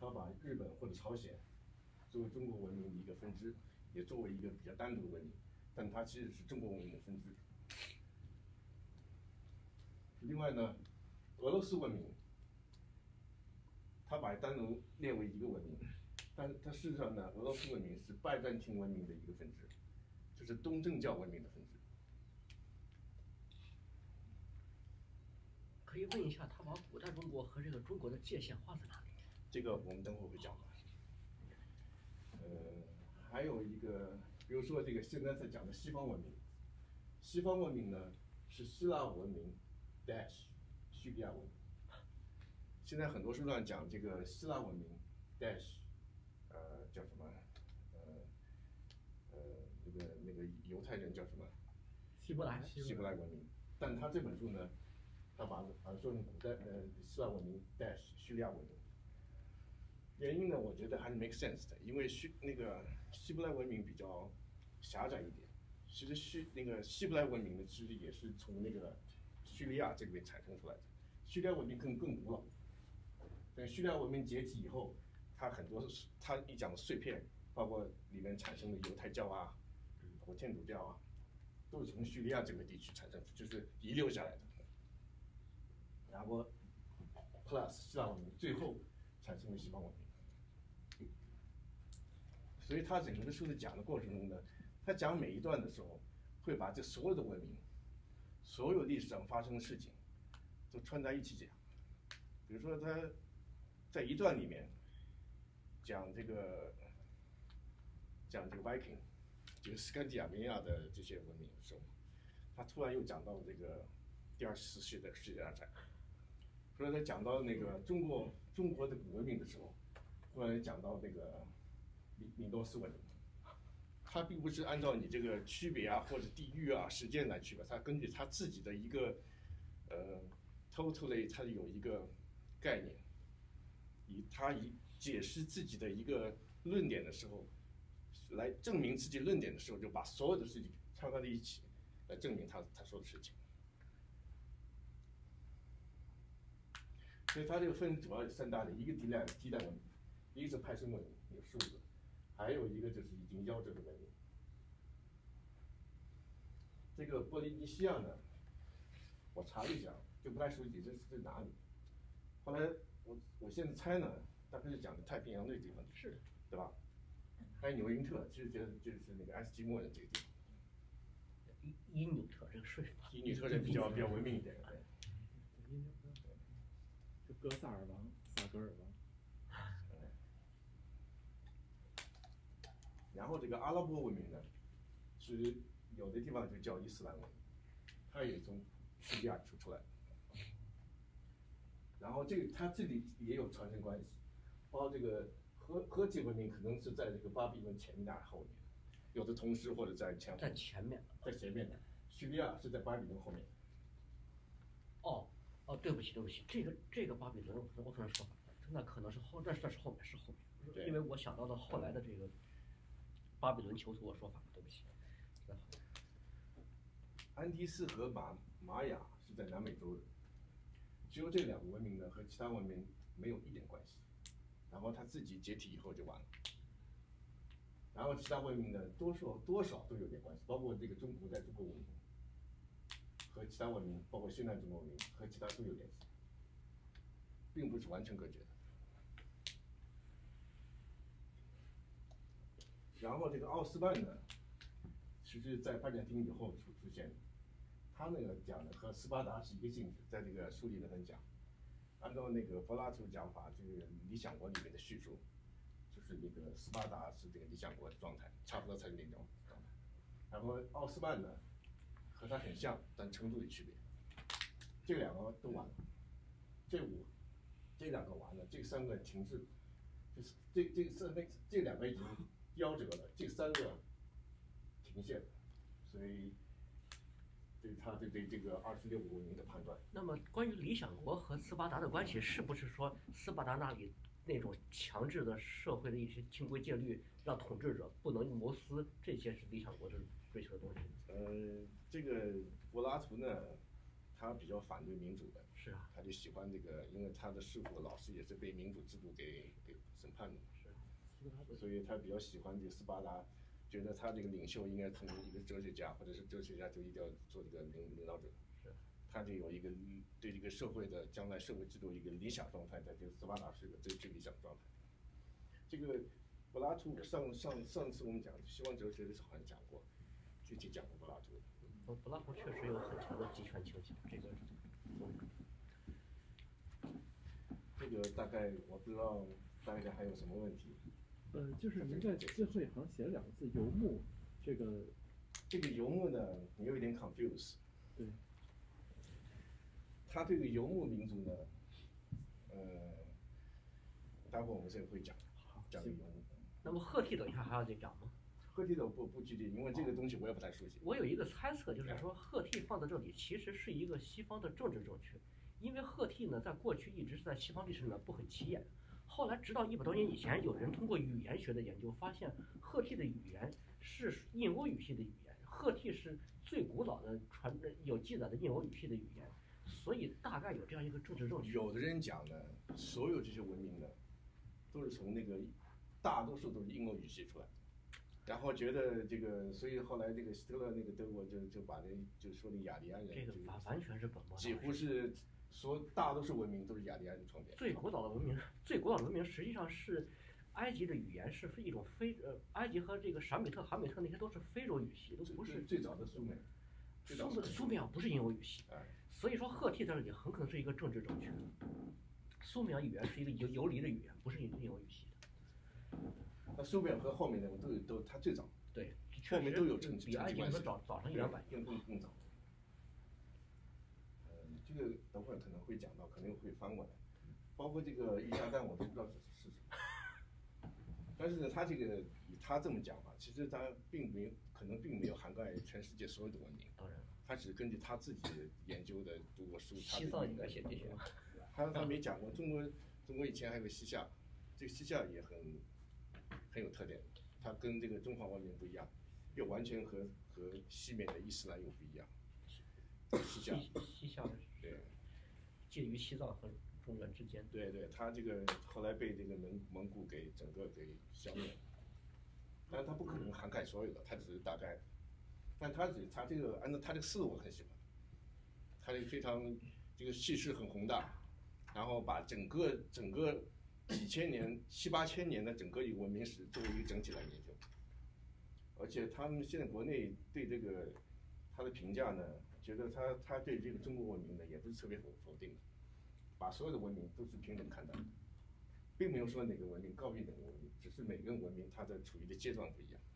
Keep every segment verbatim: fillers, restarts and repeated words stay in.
他把日本或者朝鲜作为中国文明的一个分支，也作为一个比较单独的文明，但它其实是中国文明的分支。另外呢，俄罗斯文明，他把单独列为一个文明，但它事实上呢，俄罗斯文明是拜占庭文明的一个分支，就是东正教文明的分支。 可以问一下，他把古代中国和这个中国的界限画在哪里？ 这个我们等会儿会讲的。呃，还有一个，比如说这个现在在讲的西方文明，西方文明呢是希腊文明 dash 叙利亚文明。现在很多书上讲这个希腊文明 dash 呃叫什么？呃呃那个那个犹太人叫什么？ 希伯来。 希伯来文明。但他这本书呢，他把把它说成古代呃希腊文明 dash 叙利亚文明。原因呢，我觉得还是 make sense 的，因为叙那个希伯来文明比较狭窄一点。其实叙那个希伯来文明呢，其实也是从那个叙利亚这边产生出来的。叙利亚文明更更古老。等叙利亚文明解体以后，它很多它一讲碎片，包括里面产生的犹太教啊，包括天主教啊，都是从叙利亚这个地区产生，就是遗留下来的。然后 plus 希腊文明，最后产生了西方文明。所以他整个的书的讲的过程中呢，他讲每一段的时候，会把这所有的文明，所有历史上发生的事情，都串在一起讲。比如说他在一段里面讲这个讲这个 Viking， 就是斯堪的亚美尼亚的这些文明的时候，他突然又讲到这个第二次世界世界大战。后来他讲到那个中国中国的古文明的时候，后来讲到那个米米诺斯文明，它并不是按照你这个区别啊或者地域啊时间来区别，它根据它自己的一个呃 totally 它有一个概念，以它以解释自己的一个论点的时候，来证明自己论点的时候，就把所有的事情掺合在一起，来证明他他说的事情。所以它这个分主要有三大类，一个地代地代文明，一个是派生文明，有数字，还有一个就是已经夭折的文明。这个波利尼西亚呢，我查了一下，就不太熟悉这是在哪里。后来我我现在猜呢，大概是讲的太平洋那个地方， 是， 对吧？还有纽因特，其实觉得就是那个爱斯基摩人这个地方。 伊伊纽特这个税法。 伊纽特人比较比较文明一点，对。 就哥萨尔王、萨格尔王。 然后这个阿拉伯文明呢，是有的地方就叫伊斯兰文明，它也从叙利亚出出来。然后这个它这里也有传承关系，包括这个赫赫梯文明可能是在这个巴比伦前面的后面，有的同时或者在前在前面， 在前面的，叙利亚是在巴比伦后面。 哦哦，对不起对不起，这个这个巴比伦我我可能说反了，那可能是后，这这是后面是后面，因为我想到的后来的这个巴比伦囚徒我说反了，对不起。 安第斯和玛玛雅是在南美洲的，只有这两个文明呢和其他文明没有一点关系，然后它自己解体以后就完了。然后其他文明呢，多数多少都有点关系，包括这个中古代中国文明和其他文明，包括现代中国文明和其他都有联系，并不是完全隔绝的。然后这个奥斯曼呢，其实在拜占庭以后出出现的，他那个讲的和斯巴达是一个性质，在这个书里面很讲。按照那个柏拉图讲法，这个《理想国》里面的叙述，就是那个斯巴达是这个理想国的状态，差不多才是那种状态。然后奥斯曼呢，和它很像，但程度有区别。这两个都完了，这五，这两个完了，这三个停滞，就是这这三那这两个已经夭折了，这三个停线了，所以对他对对这个二十六个文明的判断。 那么关于理想国和斯巴达的关系，是不是说斯巴达那里那种强制的社会的一些清规戒律，让统治者不能谋私，这些是理想国的追求的东西？ 呃，这个柏拉图呢， 他比较反对民主的， 是啊， 他就喜欢这个，因为他的师傅老师也是被民主制度给给审判的， 是， 所以他比较喜欢这个斯巴达，觉得他这个领袖应该成为一个哲学家，或者是哲学家就一定要做这个领领导者。 是， 他就有一个对这个社会的将来社会制度一个理想状态，在这个斯巴达是个最最理想状态。这个柏拉图上上上次我们讲西方哲学的时候好像讲过，具体讲过柏拉图。 柏柏拉图确实有很强的集权倾向，这个。 这个大概我不知道大家还有什么问题。 呃，就是您在最后一行写了两个字“游牧”，这个这个游牧呢，你有一点 confuse。 对。 他对这个游牧民族呢，呃，待会儿我们这个会讲，讲这个游牧。 那么赫梯等一下还要再讲吗？ 赫梯的不不具体，因为这个东西我也不太熟悉。 我有一个猜测，就是说赫梯放在这里其实是一个西方的政治正确，因为赫梯呢在过去一直是在西方历史里面不很起眼，后来直到一百多年以前，有人通过语言学的研究发现，赫梯的语言是印欧语系的语言，赫梯是最古老的传有记载的印欧语系的语言，所以大概有这样一个政治正确。 有的人讲呢，所有这些文明呢，都是从那个大多数都是印欧语系出来的。然后觉得这个，所以后来这个希特勒那个德国就就把那就说那雅利安人， 这个完完全是本末倒置， 几乎是说大多数文明都是雅利安人创建。 最古老的文明，最古老的文明实际上是埃及的语言是一种非呃，埃及和这个闪美特、韩美特那些都是非洲语系，都不是最早的苏美。 苏苏美尔不是印欧语系，所以说赫梯在这里很可能是一个政治正确。苏美尔语言是一个游游离的语言，不是印欧语系的。 那苏美尔和后面的都有都，它最早， 对， 后面都有政治比埃及关系， 早早上一两百更更更早。呃，这个等会儿可能会讲到，可能会翻过来，包括这个一加蛋我都不知道是是什么。但是呢，他这个以他这么讲法，其实他并没有可能并没有涵盖全世界所有的文明。 当然， 他只是根据他自己研究的读过书， 西藏应该写进去。 他他没讲过中国，中国以前还有个西夏，这个西夏也很。很有特点，它跟这个中华文明不一样，又完全和和西面的伊斯兰又不一样。西夏， 西夏对， 介于西藏和中原之间。 对对，它这个后来被这个蒙蒙古给整个给消灭了，但是它不可能涵盖所有的，它只是大概，但它只它这个按照它这个思路我很喜欢，它这个非常这个叙事很宏大，然后把整个整个。几千年、七八千年的整个一个文明史作为一个整体来研究，而且他们现在国内对这个他的评价呢，觉得他他对这个中国文明呢也不是特别否否定的，把所有的文明都是平等看待的，并没有说哪个文明高于哪个文明，只是每个文明它的处于的阶段不一样。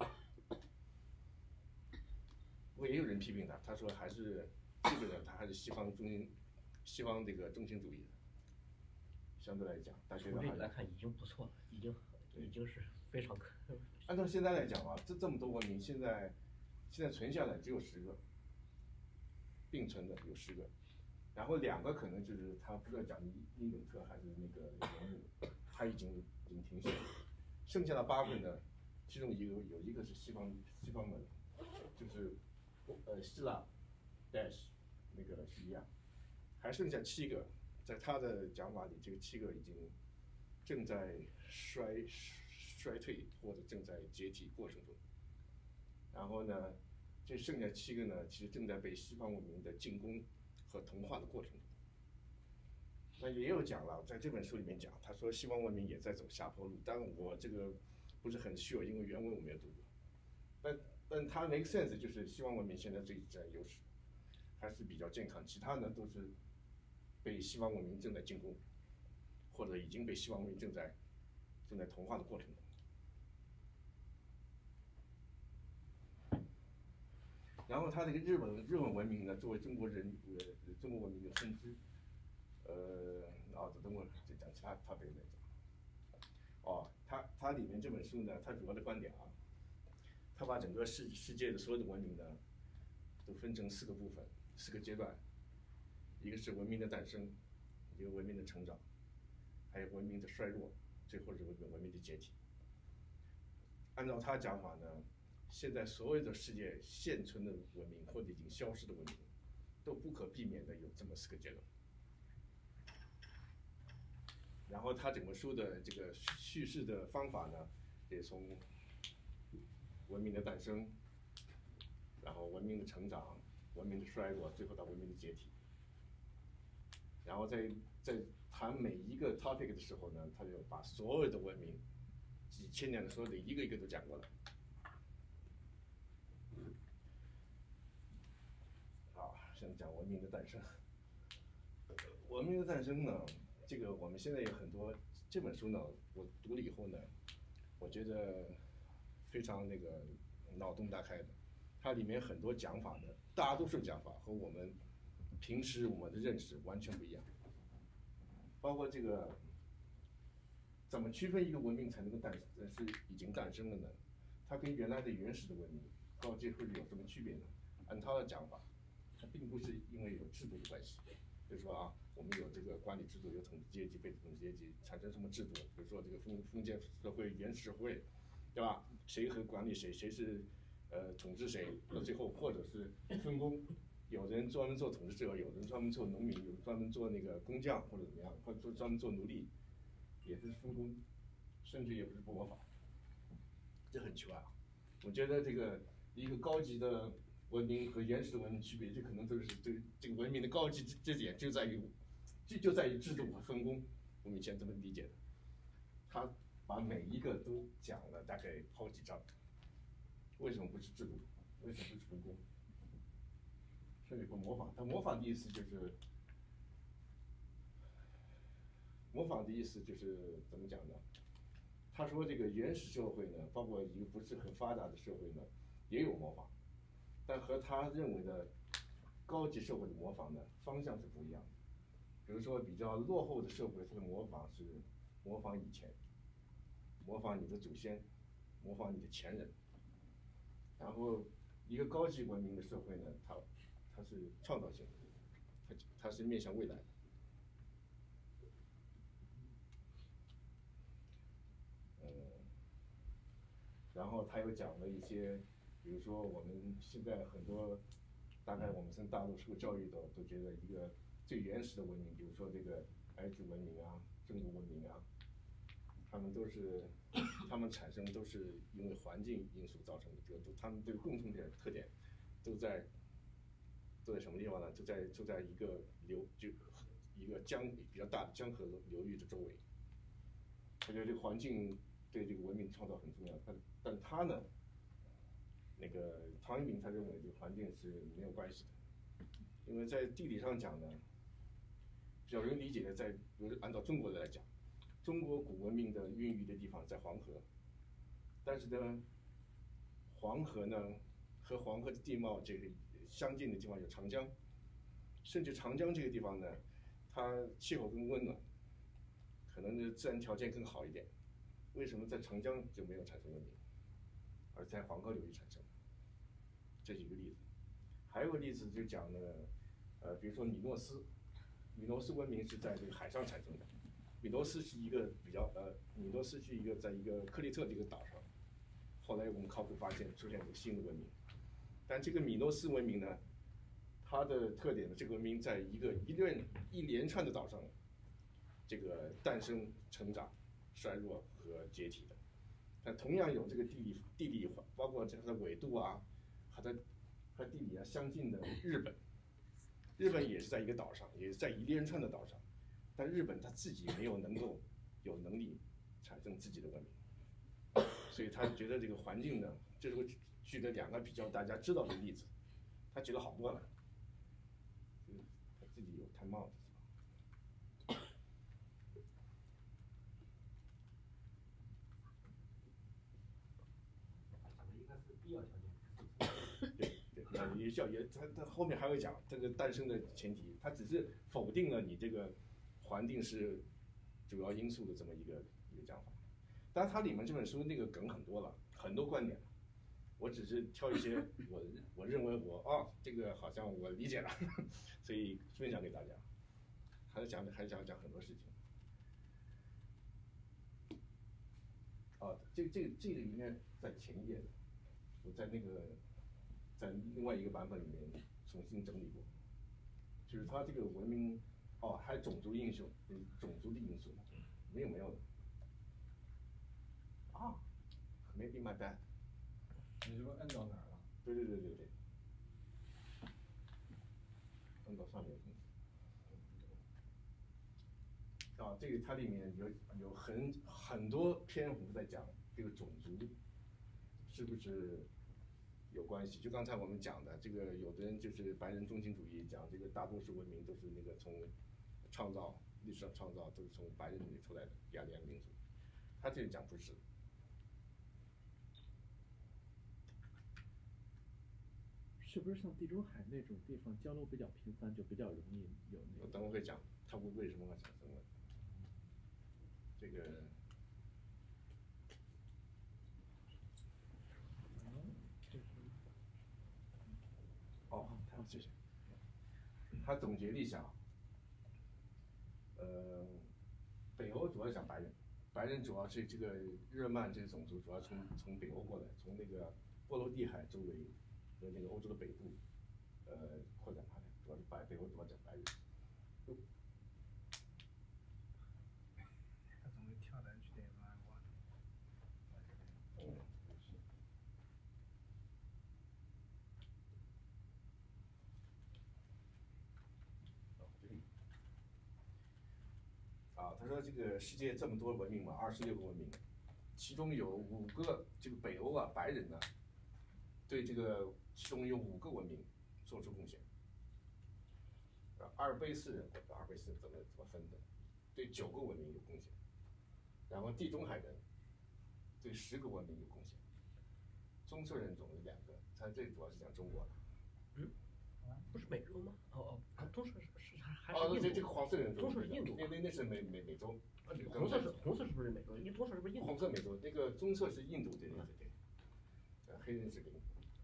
不过也有人批评他，他说还是基本上他还是西方中心、西方这个中心主义的。相对来讲，大学从这个来看已经不错了，已经已经是非常可。 按照现在来讲啊，这这么多文明，现在现在存下来只有十个，并存的有十个，然后两个可能就是他不知道讲伊努特还是那个游牧，他已经已经停歇了，剩下的八个呢，其中一个有一个是西方西方的，就是呃希腊 dash 那个叙利亚，还剩下七个。在他的讲法里，这个七个已经正在衰衰退或者正在解体过程中。然后呢，这剩下七个呢，其实正在被西方文明的进攻和同化的过程中。那也有讲了，在这本书里面讲，他说西方文明也在走下坡路，但我这个不是很 sure，因为原文我没有读过。但但他 make sense， 就是西方文明现在最占优势，还是比较健康，其他呢都是。被西方文明正在进攻，或者已经被西方文明正在正在同化的过程中。然后他这个日本日本文明呢，作为中国人呃中国文明的分支，呃，啊，等会儿再讲其他他别的讲。哦，他他里面这本书呢，他主要的观点啊，他把整个世世界的所有的文明呢，都分成四个部分，四个阶段。一个是文明的诞生，一个文明的成长，还有文明的衰弱，最后是文明的解体。按照他讲法呢，现在所有的世界现存的文明或者已经消失的文明， 都不可避免的有这么四个阶段。然后他整个书的这个叙事的方法呢，也从文明的诞生，然后文明的成长，文明的衰落，最后到文明的解体。然后在在谈每一个 topic 的时候呢，他就把所有的文明几千年的所有的一个一个都讲过了。好，现在讲文明的诞生。文明的诞生呢，这个我们现在有很多这本书呢，我读了以后呢，我觉得非常那个脑洞大开的。它里面很多讲法呢，大多数讲法和我们平时我们的认识完全不一样。包括这个怎么区分一个文明才能够诞是已经诞生了呢？它跟原来的原始的文明高阶会有什么区别呢？按他的讲法，它并不是因为有制度的关系，就是说啊，我们有这个管理制度，有统治阶级、被统治阶级产生什么制度？比如说这个封封建社会、原始社会，对吧？谁和管理谁，谁是呃统治谁？到最后或者是分工。有人专门做统治者，有人专门做农民，有人专门做那个工匠或者怎么样，或者做专门做奴隶，也是分工，甚至也不是不模仿，这很奇怪啊！我觉得这个一个高级的文明和原始的文明区别，这可能就是这这个文明的高级之点就在于，就就在于制度和分工。我们以前这么理解的，他把每一个都讲了大概好几章。为什么不是制度？为什么不是分工？甚至不模仿，他模仿的意思就是，模仿的意思就是怎么讲呢？他说这个原始社会呢，包括一个不是很发达的社会呢，也有模仿，但和他认为的高级社会的模仿呢，方向是不一样的。比如说比较落后的社会，它的模仿是模仿以前，模仿你的祖先，模仿你的前人。然后一个高级文明的社会呢，它它是创造性的，它它是面向未来的。嗯，然后他又讲了一些，比如说我们现在很多，大概我们从大陆受教育的都觉得一个最原始的文明，比如说这个埃及文明啊、中国文明啊，他们都是，他们产生都是因为环境因素造成的，就他们这个共同点特点都在。都在什么地方呢？就在就在一个流就一个江比较大的江河流域的周围。他觉得这个环境对这个文明创造很重要，但但他呢，那个唐一鸣他认为这个环境是没有关系的，因为在地理上讲呢，比较容易理解的在，比如按照中国的来讲，中国古文明的孕育的地方在黄河，但是呢，黄河呢和黄河的地貌这个。相近的地方有长江，甚至长江这个地方呢，它气候更温暖，可能是自然条件更好一点。为什么在长江就没有产生文明，而在黄河流域产生？这是一个例子。还有个例子就讲呢，呃，比如说米诺斯，米诺斯文明是在这个海上产生的。米诺斯是一个比较呃，米诺斯是一个在一个克里特这个岛上，后来我们考古发现出现一个新的文明。但这个米诺斯文明呢，它的特点呢，这个文明在一个一连一连串的岛上，这个诞生、成长、衰弱和解体的。但同样有这个地理地理包括这个纬度啊，和它和地理啊相近的日本，日本也是在一个岛上，也是在一连串的岛上，但日本它自己没有能够有能力产生自己的文明，所以他觉得这个环境呢，这是个。举了两个比较大家知道的例子，他举了好多了，他自己有戴帽子。 应该是必要条件。 对对，那也叫也，他他后面还会讲这个诞生的前提，他只是否定了你这个环境是主要因素的这么一个一个讲法。当然，它里面这本书那个梗很多了，很多观点。我只是挑一些我我认为我哦这个好像我理解了，所以分享给大家。还是讲还是讲讲很多事情。啊，这这这个应该在前一页的，我在那个在另外一个版本里面重新整理过。 就是它这个文明，哦，还有种族因素，嗯，种族的因素，没有没有的。啊 ，maybe my bad。 你是不是摁到哪儿了？ 对对对对对。摁到上面。啊，这个它里面有有很很多篇幅在讲这个种族是不是有关系？就刚才我们讲的这个，有的人就是白人中心主义，讲这个大多数文明都是那个从创造历史上创造都是从白人那里出来的雅利安民族，他这里讲不是。 是不是像地中海那种地方交流比较频繁，就比较容易有那个？ 我等会会讲它为什么会产生的。这个。哦，好，谢谢。他总结了一下，呃，北欧主要讲白人，白人主要是这个日耳曼这个种族主要从从北欧过来，从那个波罗的海周围和那个欧洲的北部，呃，扩展开来，主要是白北欧主要讲白人。 他怎么跳来去的嘛？我。 嗯。啊，他说这个世界这么多文明嘛，二十六个文明，其中有五个这个北欧啊白人呢、啊，对这个其中有五个文明做出贡献。阿尔卑斯人，阿尔卑斯怎么怎么分的？对九个文明有贡献，然后地中海人对十个文明有贡献，棕色人种有两个，他这主要是讲中国的。 嗯，不是美洲吗？哦哦，棕色是是还还是哦， 印度？ 这这个黄色人种， 棕色是印度， 那那那是美美美洲。 红色是红色是不是美洲？因棕色是不是印度？ 红色美洲，那个棕色是印度，对对对对。呃，黑人是零。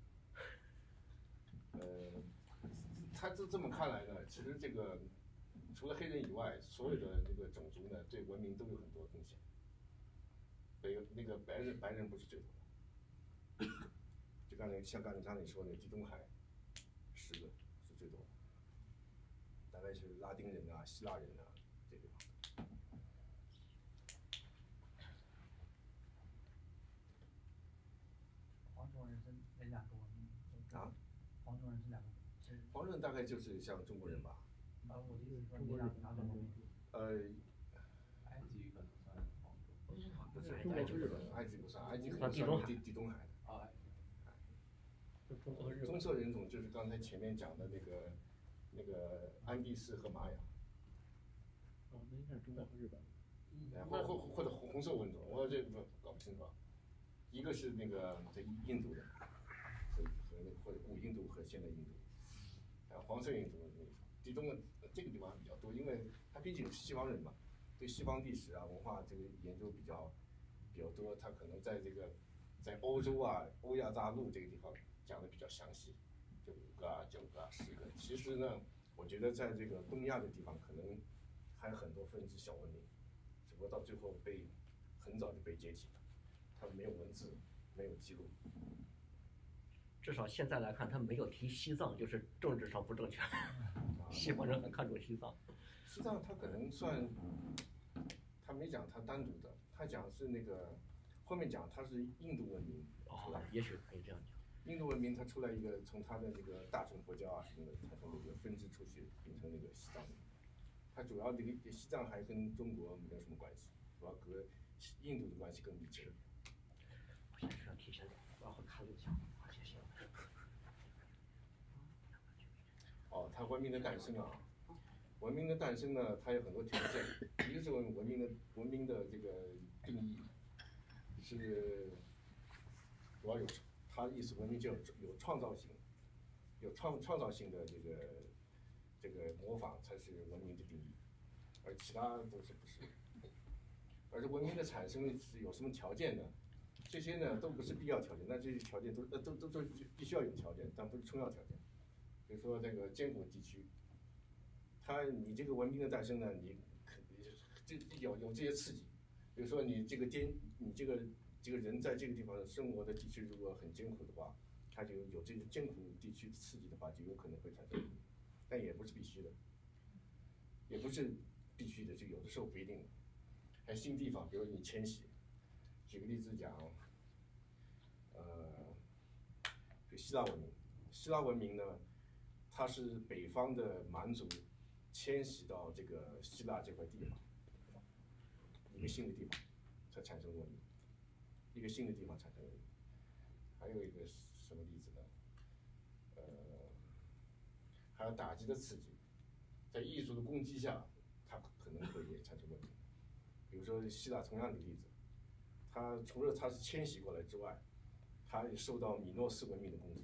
呃，他这这么看来呢，其实这个除了黑人以外，所有的这个种族呢，对文明都有很多贡献。北那个白人白人不是最多的，就刚才像刚才刚才你说的，地中海十个是最多的，大概是拉丁人啊、希腊人啊这地方。 黄种人是那两个文明？ 啊？ 黄种人是两个？ 黄人大概就是像中国人吧。 啊，我的意思是说，那两两种文明。 呃。 埃及可能算黄种。 不是， 中国日本， 埃及不算，埃及可能算地地中海的。 啊。 棕色人种就是刚才前面讲的那个那个安第斯和玛雅。 哦，那应该是中国和日本。 或或或者红色文种，我这不搞不清楚。一个是那个这印度人，和和那或者古印度和现代印度，啊，黄色印度那种，地中这个地方比较多，因为他毕竟是西方人嘛，对西方历史啊文化这个研究比较比较多，他可能在这个在欧洲啊欧亚大陆这个地方讲的比较详细，就五个啊九个啊十个。其实呢，我觉得在这个东亚的地方可能还有很多分支小文明，只不过到最后被很早就被解体了。他没有文字，没有记录。 至少现在来看，他没有提西藏，就是政治上不正确。西方人很看重西藏。 西藏他可能算，他没讲他单独的，他讲是那个后面讲他是印度文明出来。 哦，也许可以这样讲。 印度文明它出来一个，从他的这个大乘佛教啊什么的，它从那个分支出去，变成那个西藏。它主要这个西藏还跟中国没有什么关系，主要和印度的关系更密切。 我先需要提前往后看录像，谢谢。 哦，它文明的诞生啊，文明的诞生呢，它有很多条件。一个是文文明的文明的这个定义是主要有，它的意思文明就有有创造性，有创创造性的这个这个模仿才是文明的定义，而其他都是不是。而且文明的产生是有什么条件呢？这些呢都不是必要条件，那这些条件都呃都都都必须要有条件，但不是充要条件。比如说这个艰苦地区，它你这个文明的诞生呢，你肯这有有这些刺激。比如说你这个艰，你这个这个人在这个地方生活的地区如果很艰苦的话，它就有这个艰苦地区刺激的话，就有可能会产生但也不是必须的，也不是必须的，就有的时候不一定。还有新地方，比如你迁徙，举个例子讲，呃，就希腊文明，希腊文明呢，它是北方的蛮族迁徙到这个希腊这块地方，一个新的地方才产生文明，一个新的地方产生文明。还有一个什么例子呢？呃，还有打击的刺激，在艺术的攻击下，它可能会也产生问题。比如说希腊同样的例子，它除了它是迁徙过来之外，它也受到米诺斯文明的攻击。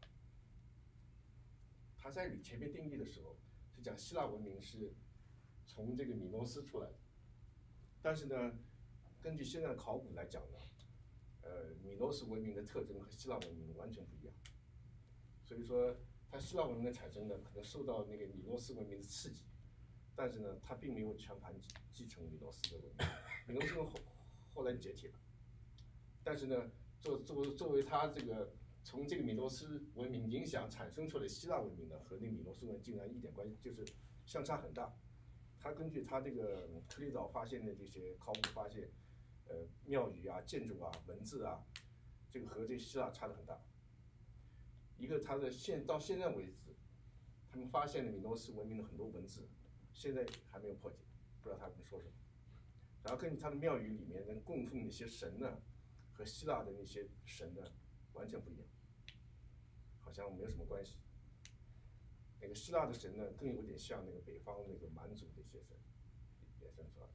它在前面定义的时候是讲希腊文明是从这个米诺斯出来的，但是呢，根据现在的考古来讲呢，呃，米诺斯文明的特征和希腊文明完全不一样，所以说它希腊文明的产生呢，可能受到那个米诺斯文明的刺激，但是呢，它并没有全盘继承米诺斯的文明。米诺斯文明后后来解体了，但是呢，作作为作为它这个从这个米诺斯文明影响产生出来的希腊文明呢，和那个米诺斯文明竟然一点关系，就是相差很大。它根据它这个科里岛发现的这些考古发现，呃，庙宇啊、建筑啊、文字啊，这个和这个希腊差得很大。一个它的现到现在为止，他们发现了米诺斯文明的很多文字，现在还没有破解，不知道他们说什么。然后根据它的庙宇里面能供奉的一些神呢，和希腊的那些神呢完全不一样，好像没有什么关系。那个希腊的神呢，更有点像那个北方那个蛮族的一些神，衍生出来的。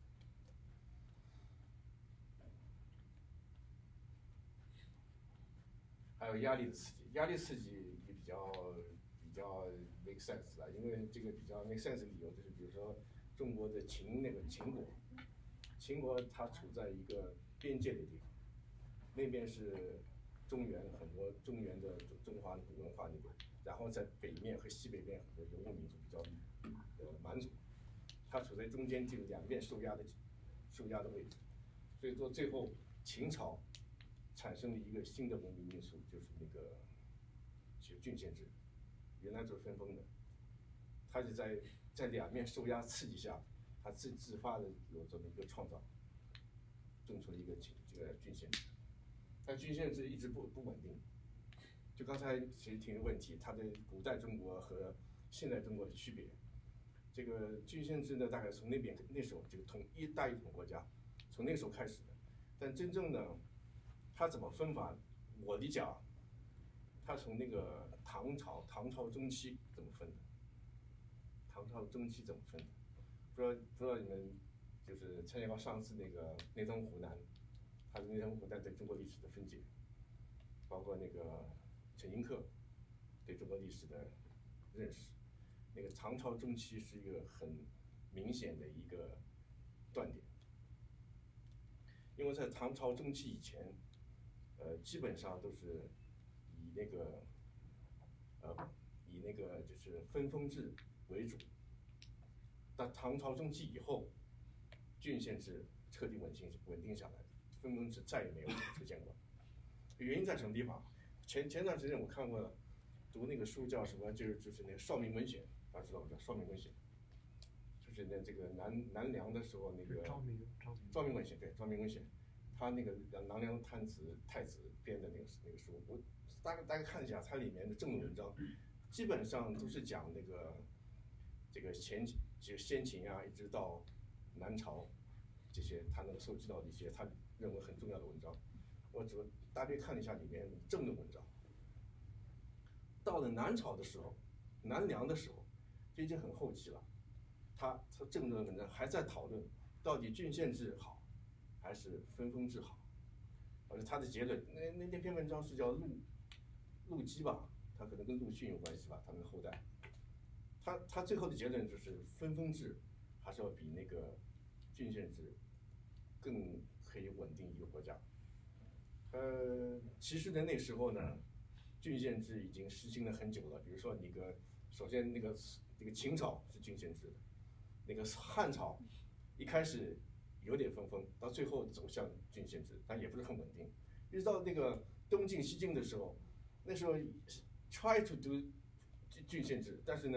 还有压力的刺激，压力刺激也比较比较 make sense 了，因为这个比较 make sense 的理由就是，比如说中国的秦那个秦国，秦国它处在一个边界的地方，那边是中原很多中原的中华的古文化那边，然后在北面和西北面很多游牧民族比较呃蛮族，它处在中间这个两边受压的受压的位置，所以说最后秦朝产生了一个新的文明因素，就是那个其实郡县制，原来就是分封的，它是在在两面受压刺激下，它自自发的有这么一个创造，种出了一个这个郡县制，但郡县制一直不不稳定。就刚才其实提的问题，它的古代中国和现代中国的区别，这个郡县制呢，大概从那边那时候这个统一大一统国家，从那时候开始的，但真正呢，它怎么分法？我理解啊，它从那个唐朝，唐朝中期怎么分的？唐朝中期怎么分的？不知道不知道你们就是参加过上次那个内藤湖南，他的内藤湖南对中国历史的分解，包括那个陈寅恪对中国历史的认识，那个唐朝中期是一个很明显的一个断点，因为在唐朝中期以前。呃，基本上都是以那个，呃，以那个就是分封制为主。但唐朝中期以后，郡县制彻底稳定稳定下来，分封制再也没有出现过。原因在什么地方？前前段时间我看过，读那个书叫什么？就是就是那个《绍明文选》，大家知道叫《绍明文选》，就是那这个南南梁的时候那个昭明昭明昭明文选，对，昭明文选。他那个南梁太子太子编的那个那个书，我大概大概看一下，它里面的正论文章，基本上都是讲那个这个前就先秦啊，一直到南朝这些他能收集到的一些他认为很重要的文章，我只大约看了一下里面正论文章。到了南朝的时候，南梁的时候，这已经很后期了，他他正论文章还在讨论到底郡县制好。还是分封制好，而且他的结论，那那那篇文章是叫陆陆机吧，他可能跟陆逊有关系吧，他们的后代。他他最后的结论就是分封制还是要比那个郡县制更可以稳定一个国家。呃，其实呢那时候呢，郡县制已经实行了很久了。比如说那个，首先那个那个秦朝是郡县制的，那个汉朝一开始。有点分封，到最后走向郡县制，但也不是很稳定。一直到那个东晋、西晋的时候，那时候 try to do 郡县制，但是呢，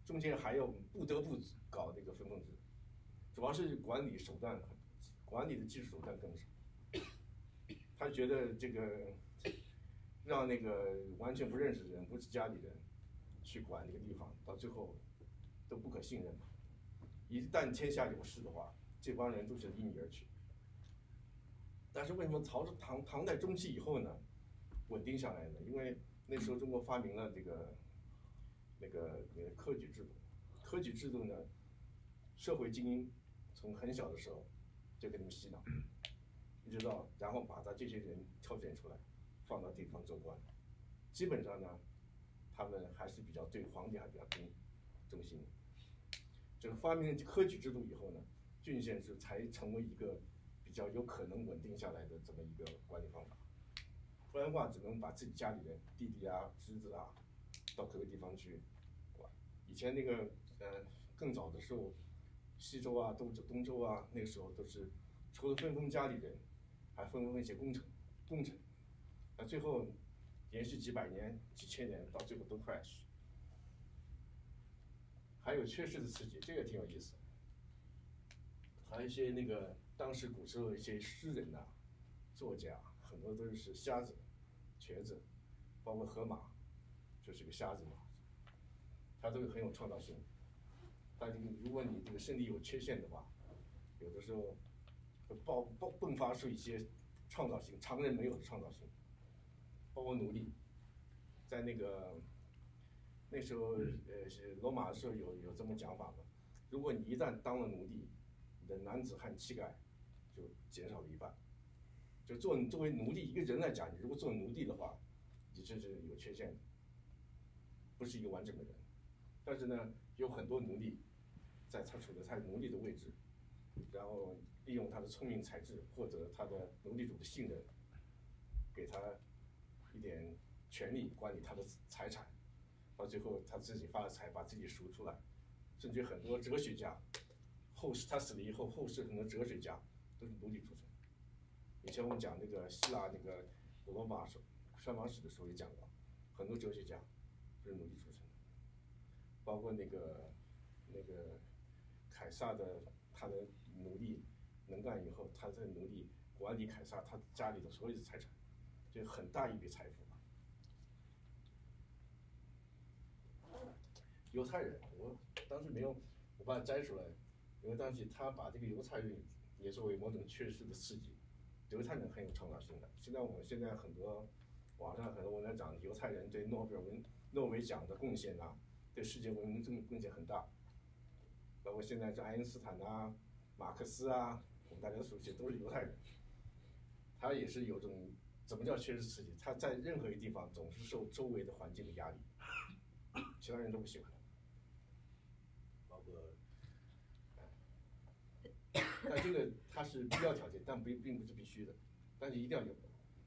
中间还要不得不搞这个分封制，主要是管理手段，管理的技术手段更少。他觉得这个让那个完全不认识的人，不是家里人，去管这个地方，到最后都不可信任嘛。一旦天下有事的话，这帮人都是离你而去。但是为什么朝唐唐代中期以后呢，稳定下来呢？因为那时候中国发明了这个那个那个科举制度，科举制度呢，社会精英从很小的时候就给他们洗脑，一直到然后把他这些人挑选出来，放到地方做官，基本上呢，他们还是比较对皇帝还比较忠忠心的。这个发明了科举制度以后呢，郡县制才成为一个比较有可能稳定下来的这么一个管理方法。不然的话，只能把自己家里人、弟弟啊、侄子啊，到各个地方去管。以前那个呃更早的时候，西周啊、东周、东周啊，那个时候都是除了分封家里人，还分封一些功臣、功臣。那最后连续几百年、几千年，到最后都 crash。还有缺失的刺激，这个挺有意思。还有一些那个当时古时候的一些诗人呐、啊、作家，很多都是瞎子、瘸子，包括荷马，就是个瞎子嘛，他都很有创造性。但如果你这个身体有缺陷的话，有的时候会爆爆迸发出一些创造性，常人没有的创造性。包括奴隶，在那个那时候，呃，是罗马的时候有有这么讲法嘛？如果你一旦当了奴隶，你的男子汉气概就减少了一半。就做作为奴隶一个人来讲，你如果做奴隶的话，你这是有缺陷的，不是一个完整的人。但是呢，有很多奴隶，在他处在他奴隶的位置，然后利用他的聪明才智，获得他的奴隶主的信任，给他一点权利管理他的财产。到最后他自己发了财，把自己赎出来，甚至很多哲学家，后世他死了以后，后世很多哲学家都是奴隶出身。以前我们讲那个希腊那个古罗马商王史的时候也讲过，很多哲学家都是奴隶出身的，包括那个那个凯撒的他的奴隶能干以后，他的奴隶管理凯撒他家里的所有的财产，这很大一笔财富。犹太人，我当时没有，我把它摘出来，因为当时他把这个犹太人也作为某种缺失的刺激。犹太人很有创造性的。现在我们现在很多网上很多文章讲犹太人对诺贝尔文诺维奖的贡献啊，对世界文明贡贡献很大。包括现在这爱因斯坦啊、马克思啊，我们大家熟悉都是犹太人。他也是有种怎么叫缺失刺激？他在任何一个地方总是受周围的环境的压力，其他人都不喜欢。但这个它是必要条件，但不并不是必须的，但是一定要有。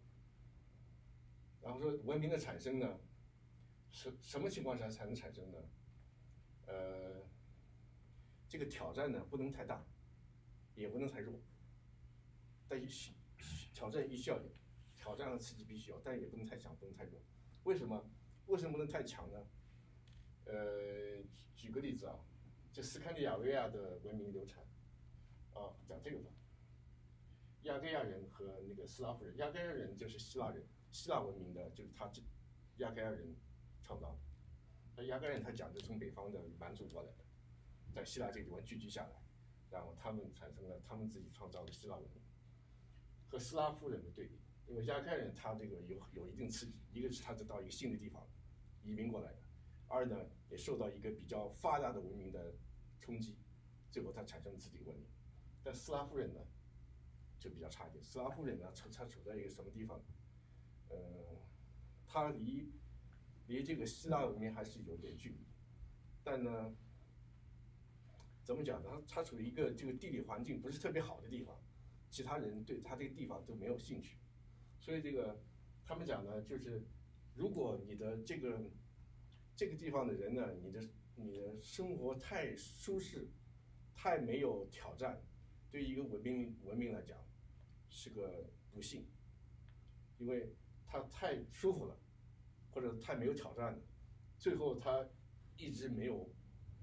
然后说文明的产生呢，什什么情况下才能产生呢？呃，这个挑战呢不能太大，也不能太弱。但需挑战必须要有，挑战和刺激必须有，但也不能太强，不能太弱。为什么？为什么不能太强呢？呃，举个例子啊，就斯堪的纳维亚的文明流产。啊，讲这个吧。亚该亚人和那个斯拉夫人，亚该亚人就是希腊人，希腊文明的就是他这亚该亚人创造的。那亚该人他讲的从北方的蛮族过来的，在希腊这个地方聚居下来，然后他们产生了他们自己创造的希腊文明。和斯拉夫人的对比，因为亚该人他这个有有一定刺激，一个是他到一个新的地方移民过来的，二呢也受到一个比较发达的文明的冲击，最后他产生了自己的文明。但斯拉夫人呢，就比较差一点。斯拉夫人呢，处他处在一个什么地方？呃，他离离这个希腊文明还是有点距离，但呢，怎么讲呢？他他处于一个这个地理环境不是特别好的地方，其他人对他这个地方都没有兴趣，所以这个他们讲呢，就是如果你的这个这个地方的人呢，你的你的生活太舒适，太没有挑战。对于一个文明文明来讲，是个不幸，因为它太舒服了，或者太没有挑战了，最后它一直没有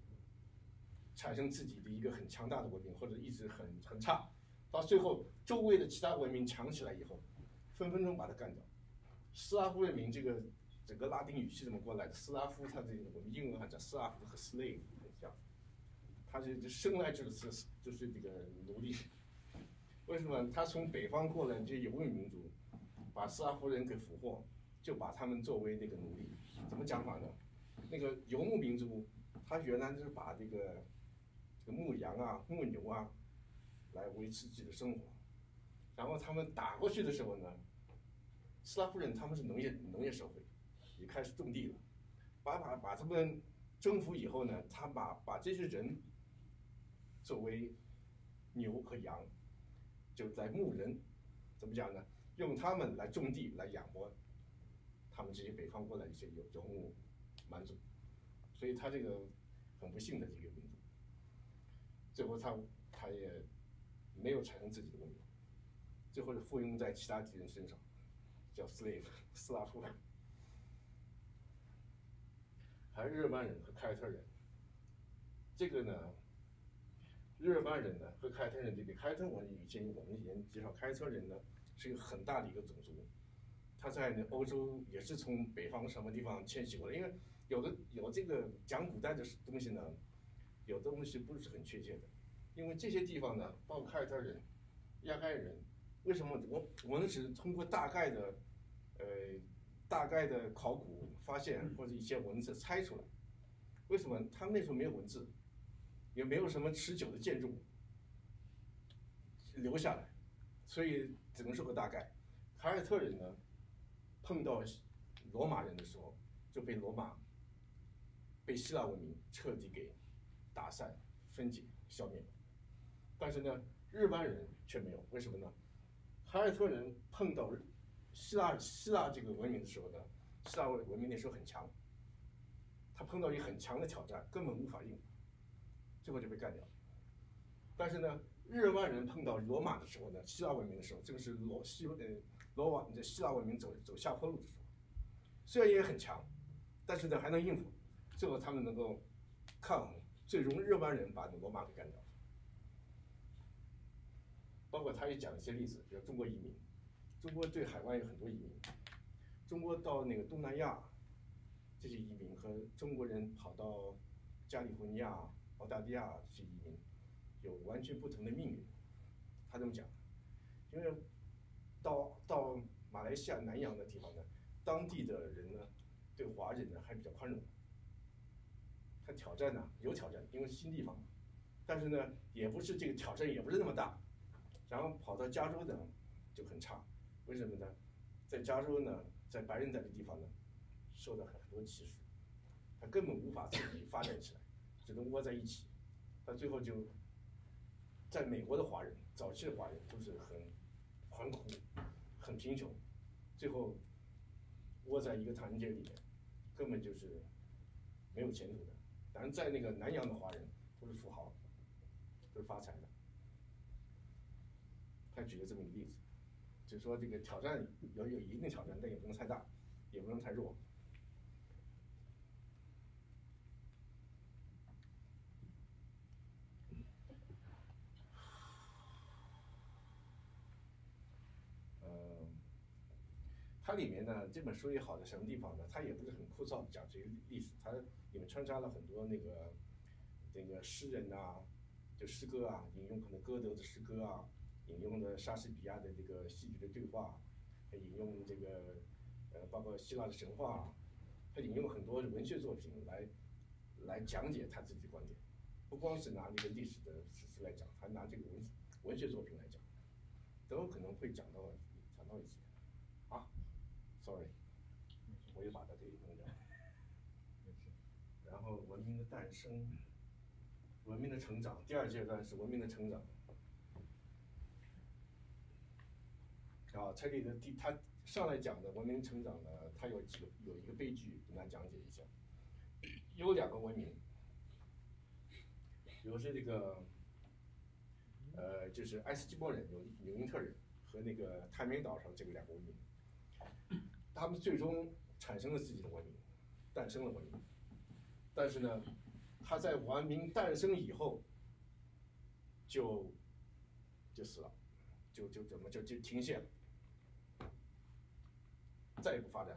产生自己的一个很强大的文明，或者一直很很差，到最后周围的其他文明强起来以后，分分钟把它干掉。斯拉夫人民这个整个拉丁语系怎么过来的？斯拉夫它这个我们英文还叫斯拉夫和 slave 很像，它是生来就是就是这个奴隶。为什么？他从北方过来这些游牧民族，把斯拉夫人给俘获，就把他们作为那个奴隶。怎么讲法呢？那个游牧民族，他原来就是把这个这个牧羊啊、牧牛啊，来维持自己的生活。然后他们打过去的时候呢，斯拉夫人他们是农业农业社会，也开始种地了。把把把他们征服以后呢，他把把这些人作为牛和羊，就在牧人，怎么讲呢？用他们来种地来养活他们这些北方过来的一些游游牧蛮族，所以他这个很不幸的这个民族，最后他他也没有产生自己的文明，最后是附庸在其他敌人身上，叫 slave 斯拉夫人。还有日耳曼人和凯尔特人，这个呢，日耳曼人呢和凯尔特人这个凯尔特人以前我们以前介绍凯尔特人呢是一个很大的一个种族，他在欧洲也是从北方什么地方迁徙过来，因为有的有这个讲古代的东西呢，有的东西不是很确切的，因为这些地方呢，包括凯尔特人、亚该人，为什么我我们只通过大概的，呃，大概的考古发现或者一些文字猜出来？为什么他们那时候没有文字，也没有什么持久的建筑物留下来，所以只能说个大概。凯尔特人呢，碰到罗马人的时候，就被罗马、被希腊文明彻底给打散、分解、消灭。但是呢，日耳曼人却没有，为什么呢？凯尔特人碰到希腊希腊这个文明的时候呢，希腊文明那时候很强，他碰到一个很强的挑战，根本无法应付，最后就被干掉。但是呢，日耳曼人碰到罗马的时候呢，希腊文明的时候，这个是罗希呃罗马的希腊文明走走下坡路的时候，虽然也很强，但是呢还能应付，最后他们能够抗衡，最终日耳曼人把罗马给干掉。包括他也讲一些例子，比如中国移民，中国对海外有很多移民，中国到那个东南亚，这些移民和中国人跑到加利福尼亚、澳大利亚这些移民有完全不同的命运。他这么讲，因为到到马来西亚南洋的地方呢，当地的人呢对华人呢还比较宽容，他挑战呢有挑战，因为是新地方，但是呢也不是这个挑战也不是那么大。然后跑到加州呢就很差，为什么呢？在加州呢，在白人在的地方呢，受到很多歧视，他根本无法自己发展起来，只能窝在一起。他最后就，在美国的华人，早期的华人都是很很苦、很贫穷，最后窝在一个唐人街里面，根本就是没有前途的。但是在那个南洋的华人都是富豪，都是发财的。他举了这么一个例子，就是说这个挑战有有一定的挑战，但也不能太大，也不能太弱。呃，它里面呢，这本书也好在什么地方呢？它也不是很枯燥的讲这些历史，它里面穿插了很多那个那个诗人呐、啊，就诗歌啊，引用可能歌德的诗歌啊。引用的莎士比亚的这个戏剧的对话，他引用这个呃，包括希腊的神话，他引用很多文学作品来来讲解他自己的观点，不光是拿这个历史的史实来讲，还拿这个文文学作品来讲，都可能会讲到讲到一些啊 ，sorry， 我又把它给弄掉。然后文明的诞生，文明的成长，第二阶段是文明的成长。啊，这里的第他上来讲的文明成长呢，他有几个有一个悲剧，跟大家讲解一下。有两个文明，比如说这个，呃，就是爱斯基摩人、纽纽因特人和那个太平岛上这个两个文明，他们最终产生了自己的文明，诞生了文明。但是呢，他他在文明诞生以后就就死了，就就怎么就就停歇了，再也不发展。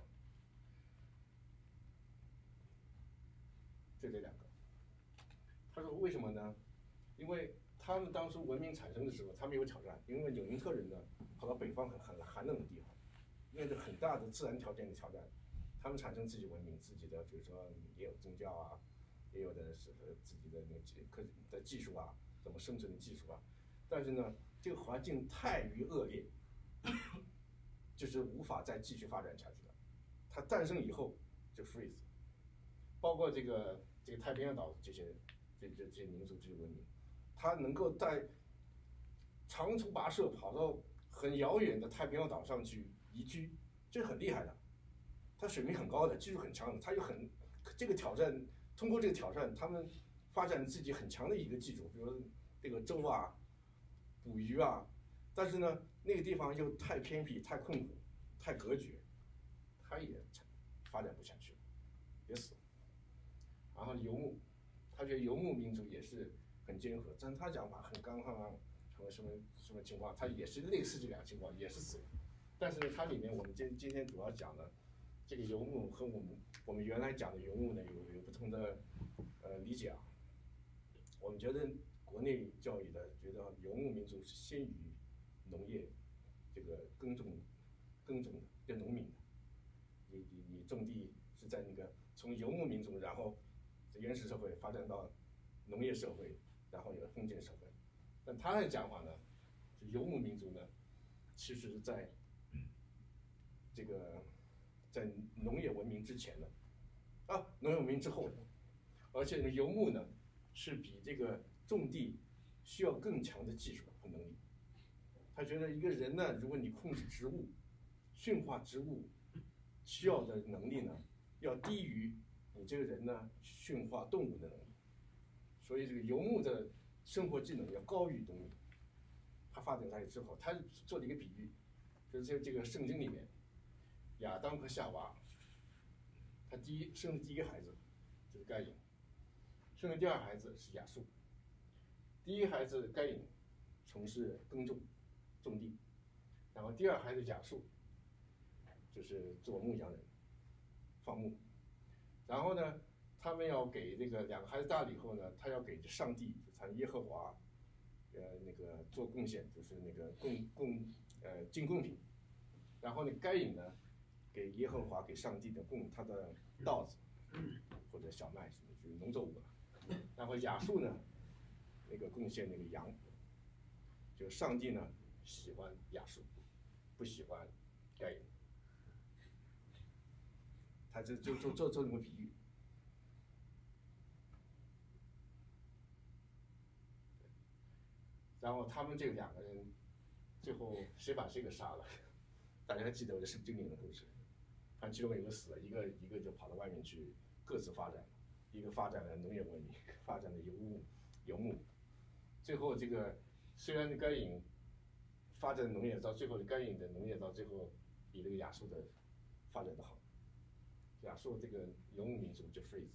就这两个。他说为什么呢？因为他们当初文明产生的时候，他们有挑战，因为纽因特人呢跑到北方很很寒冷的地方，面对很大的自然条件的挑战，他们产生自己文明，自己的比如说也有宗教啊，也有的是自己的那个科的技术啊，怎么生存的技术啊，但是呢，这个环境太于恶劣，就是无法再继续发展下去了。它诞生以后就 freeze， 包括这个这个太平洋岛这些这这这些民族这些文明，它能够在长途跋涉跑到很遥远的太平洋岛上去移居，这是很厉害的。它水平很高的，技术很强的，它有很这个挑战，通过这个挑战，他们发展自己很强的一个技术，比如这个舟啊、捕鱼啊，但是呢，那个地方又太偏僻、太困苦、太隔绝，它也发展不下去了，也死了。然后游牧，他觉得游牧民族也是很坚和，但他讲法很刚悍啊，什么什么什么情况，他也是类似这两个情况，也是死了。但是呢，它里面我们今今天主要讲的这个游牧和我们我们原来讲的游牧呢有有不同的呃理解啊。我们觉得国内教育的觉得游牧民族是先于农业这个耕种耕种的跟农民的，你你你种地是在那个从游牧民族，然后原始社会发展到农业社会，然后有封建社会。但他的讲法呢，是游牧民族呢，其实是在这个在农业文明之前的，啊，农业文明之后的，而且呢，游牧呢是比这个种地需要更强的技术和能力。他觉得一个人呢，如果你控制植物、驯化植物需要的能力呢，要低于你这个人呢驯化动物的能力。所以这个游牧的生活技能要高于农民。他发展下去之后，他做了一个比喻，就是这个圣经里面，亚当和夏娃，他第一生的第一个孩子就是该隐，生的第二孩子是亚述。第一孩子该隐从事耕种、种地，然后第二孩子亚述就是做牧羊人、放牧。然后呢，他们要给这个两个孩子大了以后呢，他要给上帝，他耶和华，呃，那个做贡献，就是那个供供呃进贡品。然后呢，该隐呢，给耶和华给上帝的供他的稻子或者小麦什么，就是农作物了。然后亚述呢，那个贡献那个羊，就上帝呢喜欢亚述，不喜欢该隐。他就就做做做这么比喻。然后他们这两个人最后谁把谁给杀了？大家还记得这圣经里的故事？他其中有个死了，一个一个就跑到外面去各自发展，一个发展了农业文明，发展了游牧游牧。最后这个虽然该隐发展农业，到最后该隐的农业到最后比这个亚述的发展的好。亚述这个游牧民族就 freeze。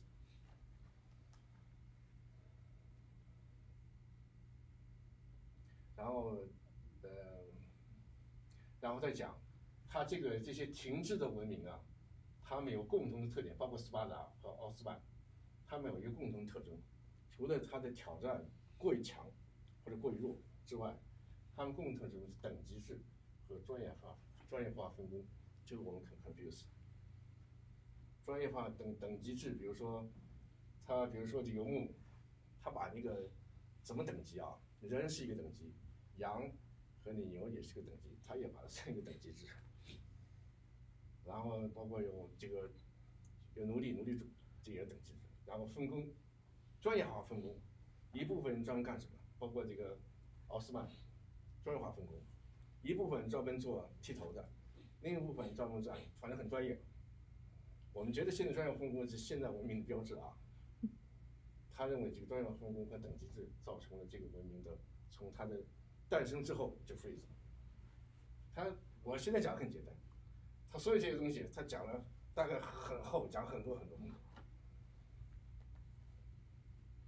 然后，呃，然后再讲，它这个这些停滞的文明啊，它们有共同的特点，包括斯巴达和奥斯曼，它们有一个共同特征，除了它的挑战过于强或者过于弱之外，它们共同特征是等级制和专业化专业化分工，这个我们很 confuse。专业化等等级制，比如说，它比如说这游牧，它把那个怎么等级啊？人是一个等级。羊和你牛也是个等级，他也把它算一个等级制。然后包括有这个有奴隶、奴隶主，这也是等级制。然后分工，专业化分工，一部分人专门干什么？包括这个奥斯曼，专业化分工，一部分专门做剃头的，另一部分专门做，反正很专业。我们觉得现在专业化分工是现代文明的标志啊。他认为这个专业化分工和等级制造成了这个文明的从它的诞生之后就 freeze。他我现在讲很简单，他所有这些东西他讲了大概很厚，讲很多很多很多。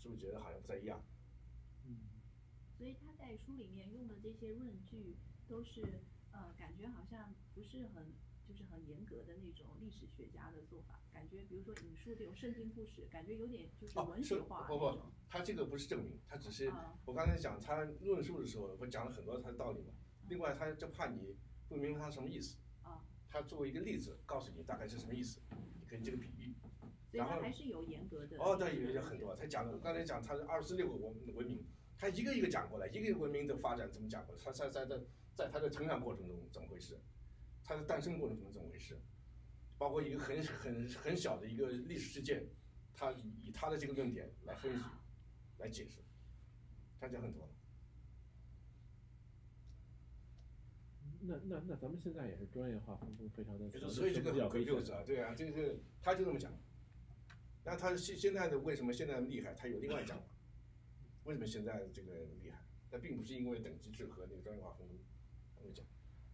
是不是觉得好像不太一样？ 嗯， 所以他在书里面用的这些论据都是呃，感觉好像不是很就是很严格的那种历史学家的做法，感觉比如说引述这种圣经故事，感觉有点就是哦， 文学化不不那种。， 他这个不是证明，他只是、 啊我刚才讲他论述的时候，我讲了很多他的道理嘛。另外，他就怕你不明白他什么意思， 啊， 他作为一个例子告诉你大概是什么意思，你可以这个比喻。 所以然后他还是有严格的。 哦，对，有有很多，他讲了，我刚才讲他是二十六个文文明，他一个一个讲过来，一个一个文明的发展怎么讲过来，他在在在在他的成长过程中怎么回事，他的诞生过程中怎么回事，包括一个很很很小的一个历史事件，他以以他的这个论点来分析，来解释，他讲很多。 那那那咱们现在也是专业化分工非常的强， 所以这个很比较危 confused 险啊，对啊，这个他就这么讲。那他现现在的为什么现在厉害？他有另外讲法。为什么现在这个厉害？那并不是因为等级制和那个专业化分工，他会讲。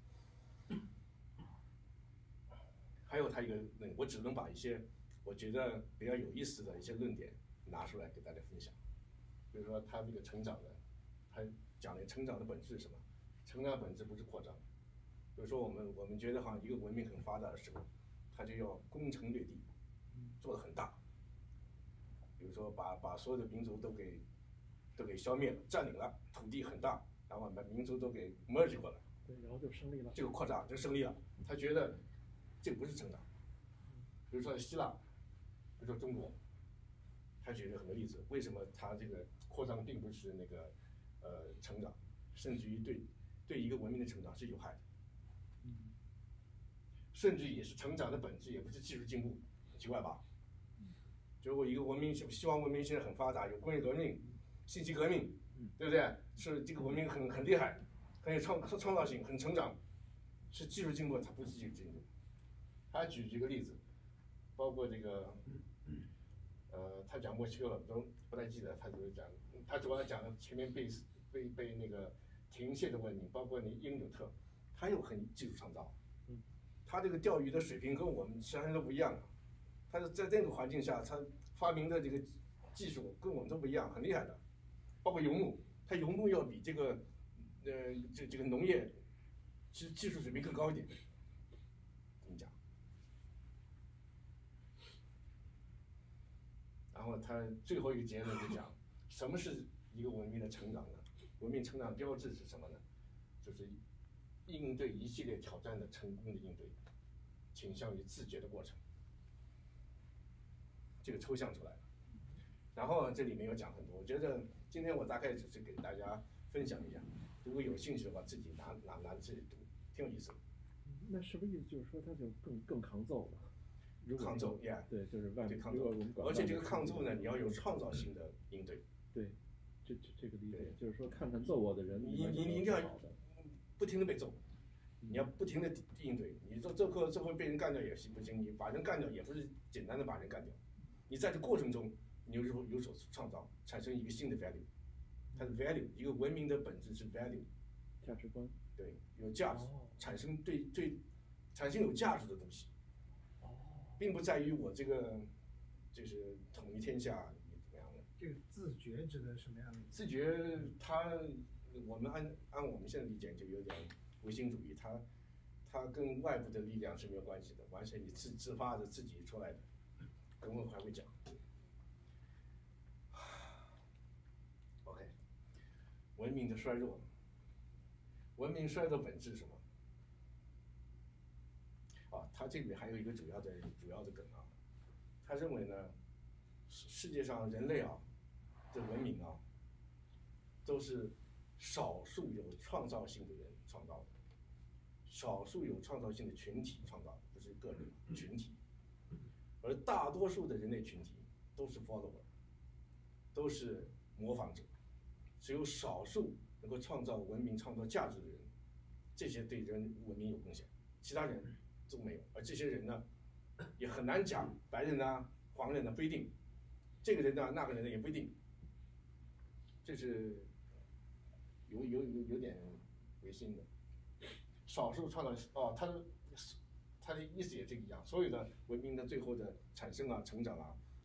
还有他一个论，我只能把一些我觉得比较有意思的一些论点拿出来给大家分享。比如说他这个成长的，他讲的成长的本质是什么？成长的本质不是扩张。比如说我们我们觉得好像一个文明很发达的时候，他就要攻城略地，做得很大。比如说把把所有的民族都给都给消灭了，占领了，土地很大，然后把民族都给 merge 过来， 对，然后就胜利了。 这个扩张就胜利了。他觉得这个不是成长。比如说希腊，比如说中国，他举了很多例子，为什么他这个扩张并不是那个呃成长，甚至于对对一个文明的成长是有害的。甚至也是成长的本质，也不是技术进步，很奇怪吧？如果一个文明，西方文明现在很发达，有工业革命、信息革命，对不对？是这个文明很很厉害，很有创创造性，很成长，是技术进步，它不是技术进步。他举几个例子，包括这个，呃，他讲墨西哥了，都不太记得，他就是讲，他主要讲的前面被被被那个停歇的文明，包括那英纽特，他又很技术创造。他这个钓鱼的水平跟我们其他人都不一样啊，他是在这个环境下，他发明的这个技术跟我们都不一样，很厉害的。包括游牧，他游牧要比这个，呃，这这个农业，其实技术水平更高一点。怎么讲？然后他最后一个结论就讲，什么是一个文明的成长呢？文明成长标志是什么呢？就是应对一系列挑战的成功的应对，倾向于自觉的过程。这个抽象出来了。然后这里面有讲很多，我觉得今天我大概只是给大家分享一下，如果有兴趣的话，自己拿拿拿自己读，挺有意思的。 那是不是意思就是说它就更更抗揍了？如果抗揍 ，yeah， 对，就是外对抗揍如果我们，管而且这个外面抗揍呢，你要有创造性的应对。 对，这这这个理解对就是说，看看揍我的人， 你你你一定要不停的被揍，你要不停的应对。你这这个这会被人干掉也是不行，你把人干掉也不是简单的把人干掉，你在这过程中你有所有所创造，产生一个新的 value。它的 value， 一个文明的本质是 value， 价值观， 对，有价值， 哦产生对对，产生有价值的东西，并不在于我这个就是统一天下怎么样的。 这个自觉指的什么样的？ 自觉，它我们按按我们现在理解就有点唯心主义，它它跟外部的力量是没有关系的，完全你自自发的自己出来的。等会还会讲。OK， 文明的衰弱，文明衰弱本质是什么？啊，他这里面还有一个主要的主要的梗啊，他认为呢，世世界上人类啊的文明啊，都是少数有创造性的人创造的，少数有创造性的群体创造的，不是个人，群体。而大多数的人类群体都是 follower， 都是模仿者，只有少数能够创造文明、创造价值的人，这些对人文明有贡献，其他人都没有。而这些人呢，也很难讲，白人啊、黄人呢不一定，这个人呢、那个人呢也不一定，这是有有有有点违心的。少数创造哦，他的他的意思也这个一样，所有的文明的最后的产生啊、成长啊，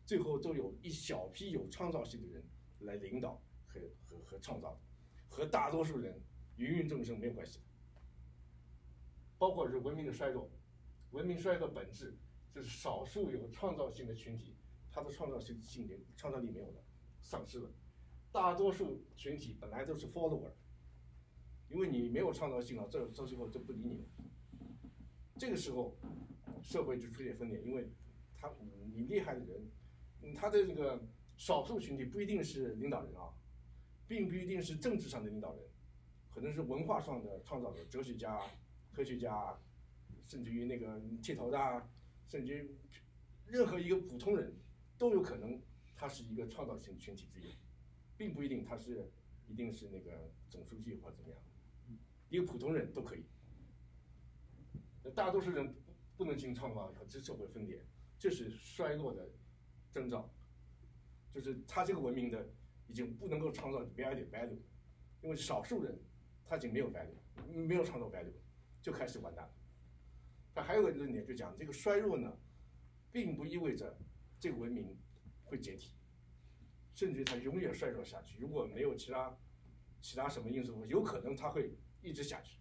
最后都有一小批有创造性的人来领导和和和创造的，和大多数人芸芸众生没有关系的。包括是文明的衰落，文明衰落本质就是少数有创造性的群体，他的创造性性创造力没有了，丧失了。大多数群体本来都是 follower， 因为你没有创造性了，这到最后就不理你了。这个时候，社会就出现分裂，因为他你厉害的人，他的这个少数群体不一定是领导人啊，并不一定是政治上的领导人，可能是文化上的创造者，哲学家、科学家，甚至于那个剃头的啊，甚至于任何一个普通人都有可能，他是一个创造性群体之一，并不一定他是一定是那个总书记或者怎么样，一个普通人都可以。大多数人不能进行创造以后，这社会分裂，这是衰落的征兆，就是他这个文明的已经不能够创造 value value， 因为少数人他已经没有 value， 没有创造 value， 就开始完蛋了。但还有个论点就讲，这个衰弱呢，并不意味着这个文明会解体，甚至它永远衰弱下去。如果没有其他其他什么因素，有可能它会一直下去。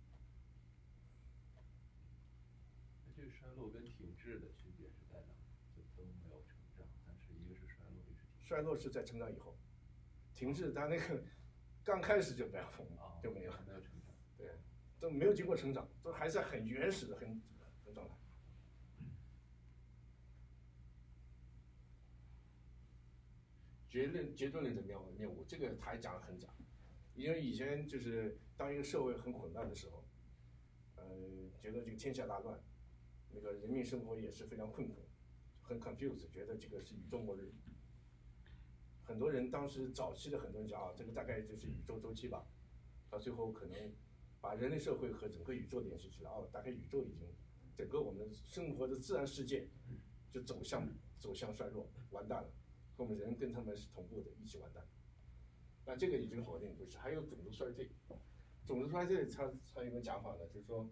这个衰落跟停滞的区别是在哪？就都没有成长，但是一个是衰落，一个是停滞。 衰落是在成长以后，停滞它那个刚开始就不要疯啊， 就没有， 没有成长。 对，都没有经过成长，都还在很原始的很很状态。结论结论论的谬谬误，这个他还讲得很早，因为以前就是当一个社会很混乱的时候，呃，觉得这个天下大乱，那个人民生活也是非常困苦，很 confused， 觉得这个是宇宙末日。很多人当时早期的很多人讲啊，这个大概就是宇宙周期吧，到最后可能把人类社会和整个宇宙联系起来，哦，大概宇宙已经整个我们生活的自然世界就走向走向衰弱，完蛋了。和我们人跟他们是同步的，一起完蛋。那这个已经否定不是，还有种族衰退。种族衰退它它有个讲法呢，就是说，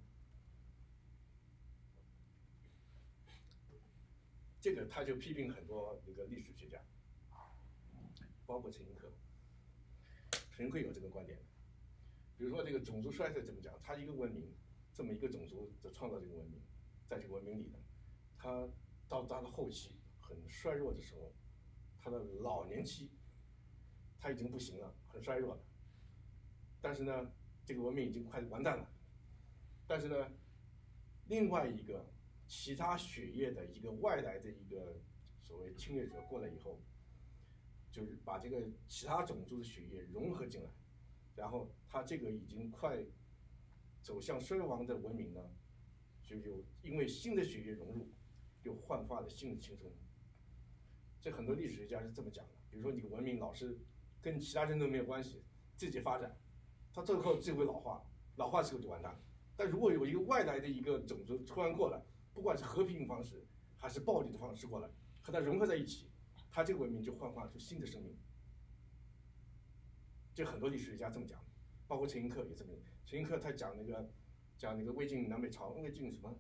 这个他就批评很多那个历史学家，包括陈寅恪。陈寅恪有这个观点，比如说这个种族衰退怎么讲？他一个文明，这么一个种族的创造这个文明，在这个文明里呢，他到他的后期很衰弱的时候。他的老年期，他已经不行了，很衰弱了。但是呢，这个文明已经快完蛋了。但是呢，另外一个其他血液的一个外来的一个所谓侵略者过来以后，就是把这个其他种族的血液融合进来，然后他这个已经快走向衰亡的文明呢，就有因为新的血液融入，又焕发了新的青春。这很多历史学家是这么讲的，比如说你个文明老是跟其他人都没有关系，自己发展，它最后就会老化，老化之后就完蛋了。但如果有一个外来的一个种族突然过来，不管是和平方式还是暴力的方式过来，和它融合在一起，它这个文明就焕发出新的生命。这很多历史学家这么讲的，包括陈寅恪也这么讲。陈寅恪他讲那个讲那个魏晋南北朝，魏晋什么？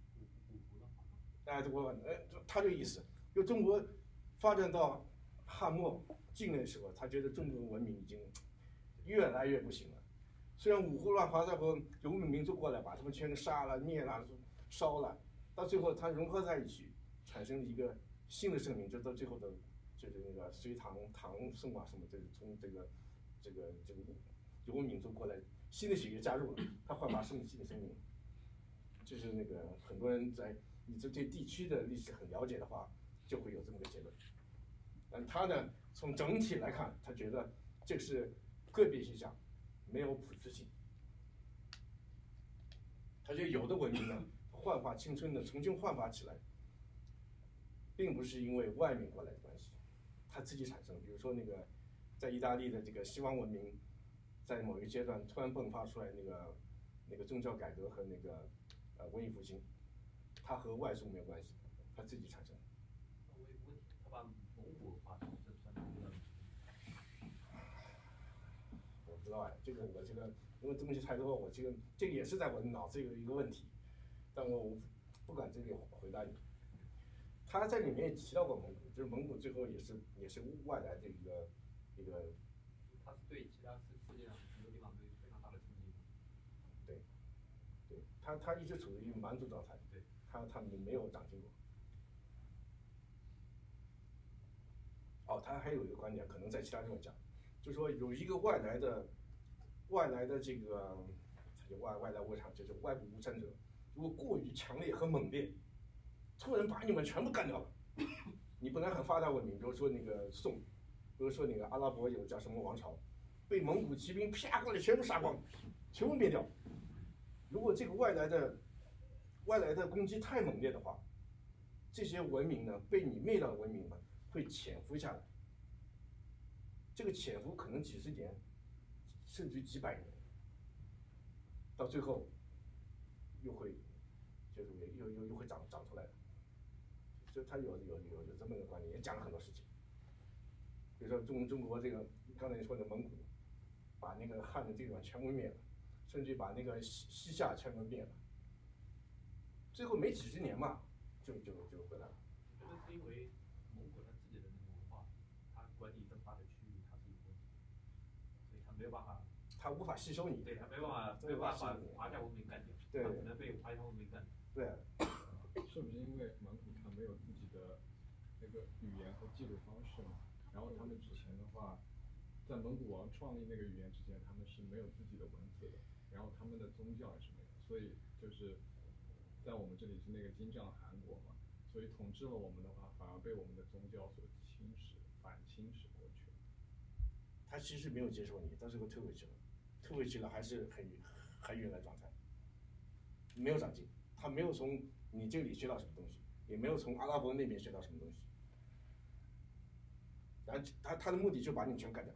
哎，我哎，他这个意思，就中国。发展到汉末晋的时候，他觉得中国文明已经越来越不行了。虽然五胡乱华之后游牧民族过来把他们全都杀了、灭了、烧了，到最后它融合在一起，产生了一个新的生命，就到最后的就是那个隋唐、唐宋啊什么，就是从这个这个这个游牧民族过来，新的血液加入了，它焕发生新的生命。就是那个很多人在你这对地区的历史很了解的话，就会有这么个结论。但他呢，从整体来看，他觉得这是个别现象，没有普适性。他觉得有的文明呢，焕发青春的重新焕发起来，并不是因为外面过来的关系，他自己产生。比如说那个，在意大利的这个西方文明，在某一个阶段突然迸发出来那个那个宗教改革和那个呃文艺复兴，它和外族没有关系，它自己产生。 他把蒙古文化算算成一个， 我不知道哎，这个我这个因为东西太多，我这个这个也是在我脑子有一个问题，但我不敢这个回答你。 他在里面也提到过蒙古，就是蒙古最后也是也是外来的一个一个， 它是对其他世世界上很多地方都有非常大的冲击。 对，对他他一直处于一个蛮族状态， 对， 他他没有长进过。哦，他还有一个观点，可能在其他地方讲，就是说有一个外来的外来的这个外外来无产，就是外部无产者，如果过于强烈和猛烈，突然把你们全部干掉了。你本来很发达文明，比如说那个宋，比如说那个阿拉伯有叫什么王朝，被蒙古骑兵啪过来全部杀光，全部灭掉。如果这个外来的外来的攻击太猛烈的话，这些文明呢被你灭掉的文明呢会潜伏下来。这个潜伏可能几十年，甚至于几百年，到最后又会就是又又又会长长出来的。就他有有有有这么一个观点，也讲了很多事情。比如说中中国这个刚才你说的蒙古，把那个汉的这个全部灭了，甚至把那个西西夏全部灭了，最后没几十年嘛，就就就回来了。 我觉得是因为蒙古它自己的那个文化，它管理这么大的区域，它是有问题，所以它没有办法， 它无法吸收你， 对，它没办法没有办法把华夏文明干掉， 对， 它只能被华夏文明干掉。 对。 是不是因为蒙古它没有自己的那个语言和记录方式嘛？然后他们之前的话，在蒙古王创立那个语言之前，他们是没有自己的文字的，然后他们的宗教也是没有，所以就是在我们这里是那个金帐汗国嘛，所以统治了我们的话，反而被我们的宗教所侵蚀、反侵蚀过去了。 他其实没有接受你，到最后退回去了，退回去了还是很还原来状态，没有长进，他没有从你这里学到什么东西，也没有从阿拉伯那边学到什么东西，然后他他的目的就把你全干掉。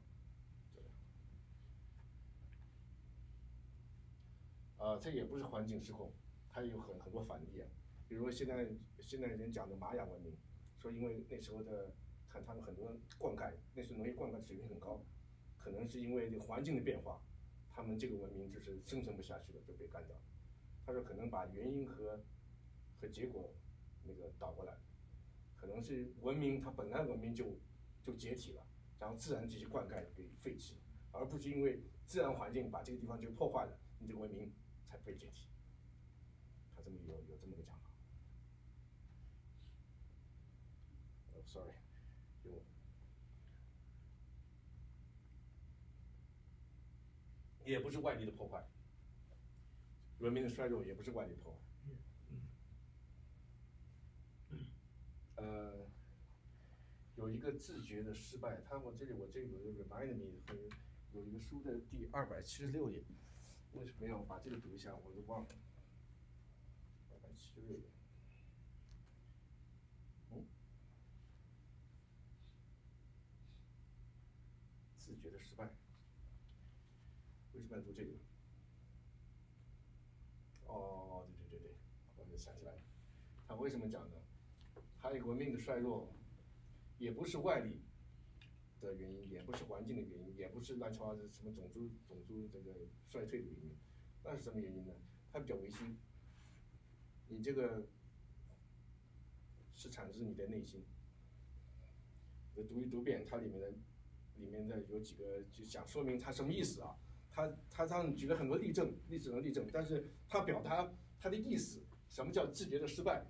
呃，这也不是环境失控，它有很很多反例啊，比如说现在现在人讲的玛雅文明，说因为那时候的看他们很多灌溉，那时候农业灌溉水平很高，可能是因为这个环境的变化，他们这个文明就是生存不下去了，就被干掉了。他说可能把原因和和结果那个倒过来，可能是文明它本来文明就就解体了，然后自然这些灌溉给废弃了，而不是因为自然环境把这个地方就破坏了，你这个文明才被解体。他这么有有这么个讲法。哦 ，sorry， 有。也不是外力的破坏，文明的衰弱也不是外力的破坏。呃，有一个自觉的失败，他我这里我这里有一个 remind me 和有一个书的第二百七十六页，为什么要把这个读一下？我都忘了。二百七十六页。嗯。自觉的失败。为什么要读这个？哦，对对对对，我就想起来了。他为什么讲呢？还有一个文明的衰弱，也不是外力的原因，也不是环境的原因，也不是乱七八糟什么种族种族这个衰退的原因，那是什么原因呢？它比较唯心。你这个是产自你的内心。我读一读遍它里面的，里面的有几个就想说明它什么意思啊？他他上举了很多例证，历史上例证，但是他表达他的意思，什么叫自觉的失败？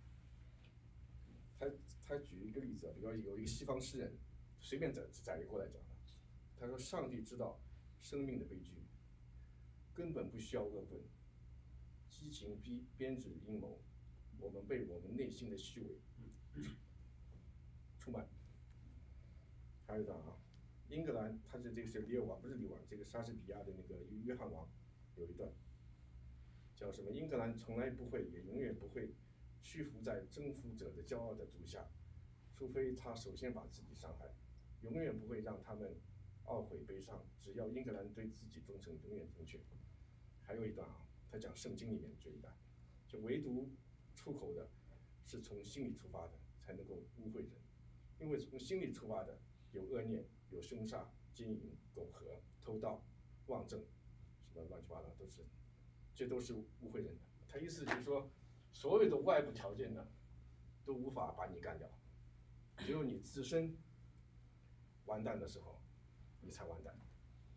他他举一个例子，比如有一个西方诗人，随便载载一过来讲的，他说：“上帝知道生命的悲剧，根本不需要恶棍，激情逼编织阴谋，我们被我们内心的虚伪出卖。”还有一段啊。英格兰，他是这个是李尔王，不是李尔王，这个莎士比亚的那个约翰王，有一段叫什么？英格兰从来不会，也永远不会屈服在征服者的骄傲的足下，除非他首先把自己伤害，永远不会让他们懊悔悲伤。只要英格兰对自己忠诚，永远正确。还有一段啊，他讲圣经里面这一段，就唯独出口的是从心里出发的，才能够污秽人，因为从心里出发的有恶念。有凶杀、奸淫、苟合、偷盗、妄政，什么乱七八糟都是，这都是污秽人的。他意思就是说，所有的外部条件呢， 都无法把你干掉，只有你自身完蛋的时候，你才完蛋。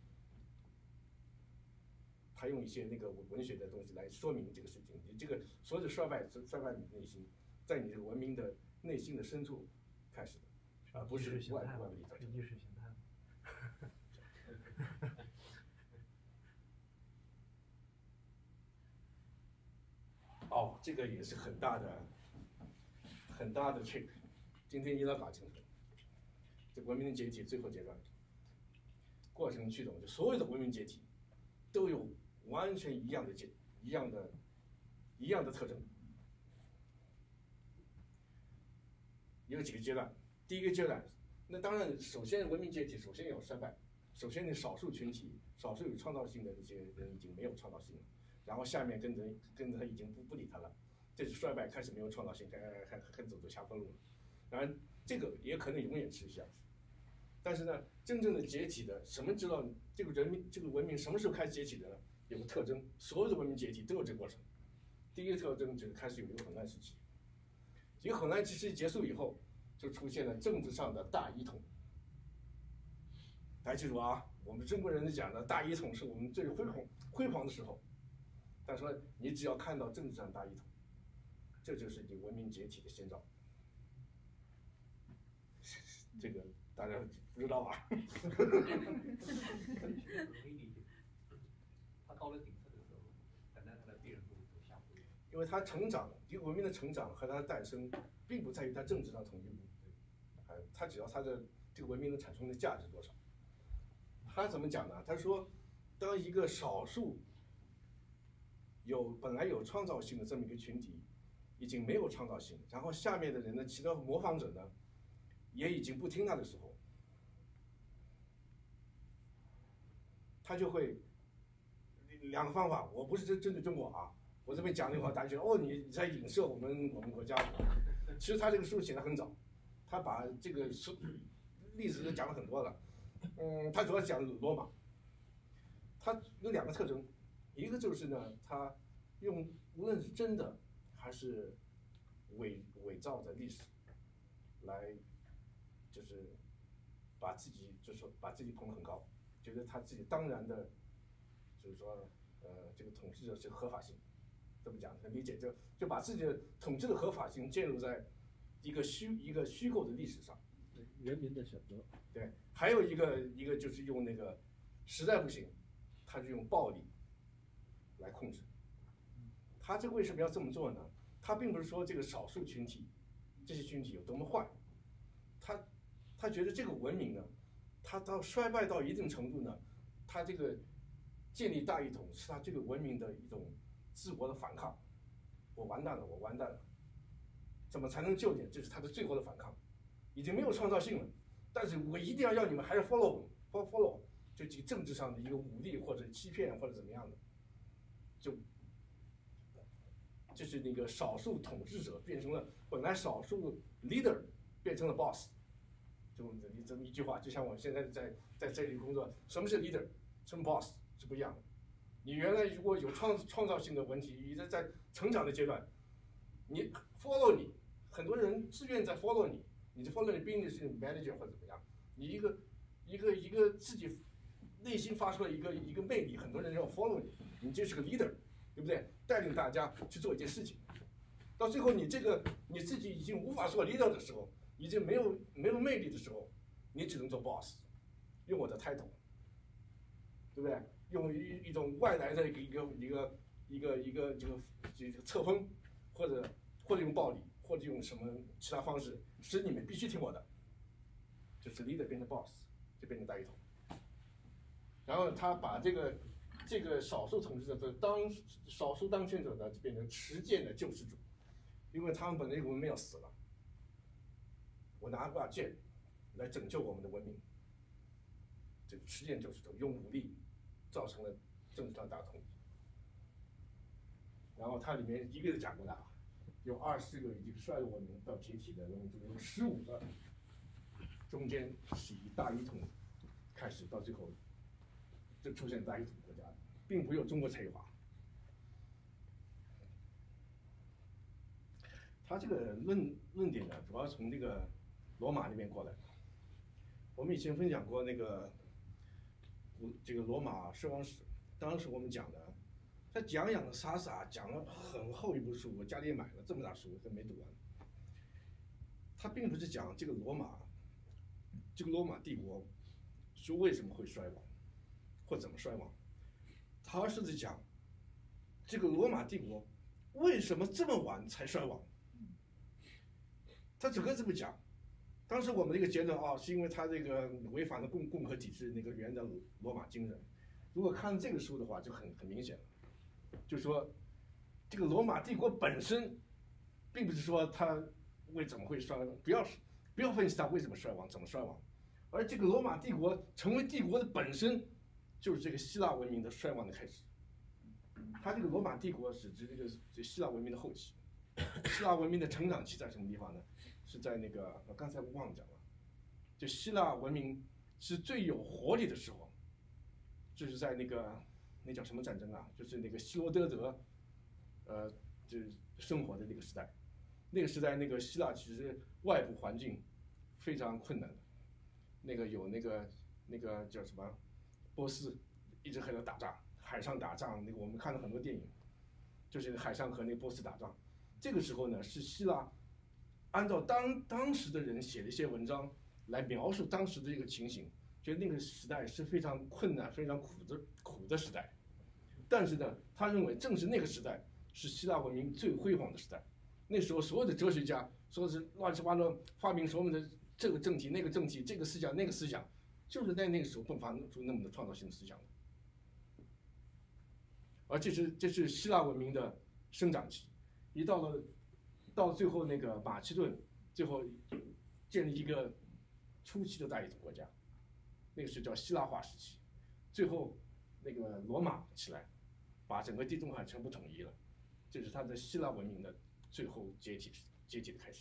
他用一些那个文学的东西来说明这个事情，你这个所有的衰败是衰败你内心，在你这个文明的内心的深处开始的，而不是外外部力造成的。 意识形态。 哦，这个也是很大的、很大的 trick。今天一定要搞清楚，这文明的解体最后阶段过程驱动，就所有的文明解体都有完全一样的解、一样的、一样的特征。有几个阶段，第一个阶段，那当然，首先文明解体，首先有衰败，首先那少数群体、少数有创造性的那些人已经没有创造性了。然后下面跟着跟着他已经不不理他了，这是衰败，开始没有创造性，还还还走走下坡路了。当然，这个也可能永远持续下去。但是呢，真正的解体的，什么知道这个人民这个文明什么时候开始解体的呢？有个特征，所有的文明解体都有这个过程。第一个特征就是开始有一个混乱时期，一个混乱时期结束以后，就出现了政治上的大一统。大家记住啊，我们中国人讲的大一统是我们最辉煌辉煌的时候。但是说，你只要看到政治上大一统，这就是你文明解体的先兆。这个大家不知道吧？ 容易理解。他到了顶层的时候，本来他的必然会走下坡路。 因为他成长，一个文明的成长和它的诞生，并不在于它政治上统一，哎，它只要它的这个文明能产生的价值多少。他怎么讲呢？他说，当一个少数有本来有创造性的这么一个群体，已经没有创造性，然后下面的人呢，其他模仿者呢，也已经不听他的时候，他就会两个方法。我不是针针对中国啊，我这边讲的话，大家觉得哦，你在影射我们我们国家。其实他这个书写的很早，他把这个书历史都讲了很多了。嗯，他主要讲罗马，他有两个特征。一个就是呢，他用无论是真的还是伪伪造的历史，来就是把自己就是说把自己捧得很高，觉得他自己当然的，就是说呃这个统治者是合法性，这么讲很理解，就就把自己的统治的合法性建立在一个虚一个虚构的历史上， 人民的选择。 对，还有一个一个就是用那个实在不行，他就用暴力来控制。他这为什么要这么做呢？他并不是说这个少数群体，这些群体有多么坏，他他觉得这个文明呢，他到衰败到一定程度呢，他这个建立大一统是他这个文明的一种自我的反抗。我完蛋了，我完蛋了，怎么才能救你？这是他的最后的反抗，已经没有创造性了，但是我一定要要你们还是 follow follow， 就其政治上的一个武力或者欺骗或者怎么样的。就就是那个少数统治者变成了本来少数 leader 变成了 boss， 就你这么一句话，就像我现在在在这里工作，什么是 leader， 什么 boss 是不一样的。你原来如果有创创造性的问题，你在在成长的阶段，你 follow 你，很多人自愿在 follow 你，你就 follow 你 business manager 或者怎么样，你一个一个一个自己内心发出了一个一个魅力，很多人要 follow 你。你就是个 leader， 对不对？带领大家去做一件事情，到最后你这个你自己已经无法做 leader 的时候，已经没有没有魅力的时候，你只能做 boss， 用我的 title， 对不对？用一一种外来的一个一个一个一个一个这个这个册封，或者或者用暴力，或者用什么其他方式，使你们必须听我的，就是 leader 变成 boss， 就变成大一统。然后他把这个。这个少数统治者的当少数当权者呢，就变成持剑的救世主，因为他们本来文明要死了，我拿把剑来拯救我们的文明。这个持剑救世主用武力造成了政治上大统一。然后它里面一个个讲过来啊，有二十个已经衰落文明到解体的文明中有十五个，中间是以大一统开始，到最后就出现大一统国家。并不有中国才有啊。 他这个论论点呢，主要从这个罗马那边过来的。我们以前分享过那个古这个罗马衰亡史，当时我们讲的，他讲讲的傻傻，讲了很厚一部书，我家里也买了这么大书，还没读完。他并不是讲这个罗马，这个罗马帝国是为什么会衰亡，或怎么衰亡，他是在讲这个罗马帝国为什么这么晚才衰亡。他整个这么讲，当时我们这个结论啊，是因为他这个违反了共共和体制那个原的罗马精神。如果看这个书的话，就很很明显了，就说这个罗马帝国本身，并不是说它为怎么会衰亡，不要不要分析它为什么衰亡，怎么衰亡，而这个罗马帝国成为帝国的本身，就是这个希腊文明的衰亡的开始。它这个罗马帝国是指这个这希腊文明的后期，希腊文明的成长期在什么地方呢？是在那个我刚才忘了讲了，就希腊文明是最有活力的时候，就是在那个那叫什么战争啊？就是那个希罗多德，呃，就是生活的那个时代。那个时代，那个希腊其实外部环境非常困难的，那个有那个那个叫什么，波斯一直还在打仗，海上打仗。那个我们看了很多电影，就是海上和那个波斯打仗。这个时候呢，是希腊按照当当时的人写的一些文章来描述当时的这个情形，觉得那个时代是非常困难、非常苦的苦的时代。但是呢，他认为正是那个时代是希腊文明最辉煌的时代。那时候所有的哲学家说是乱七八糟发明所有的这个政体、那个政体、这个思想、那个思想，就是在那个时候迸发出那么的创造性的思想的。而这是这是希腊文明的生长期，一到了到最后那个马其顿，最后建立一个初期的大一统国家，那个是叫希腊化时期。最后那个罗马起来，把整个地中海全部统一了，这是它的希腊文明的最后解体解体的开始。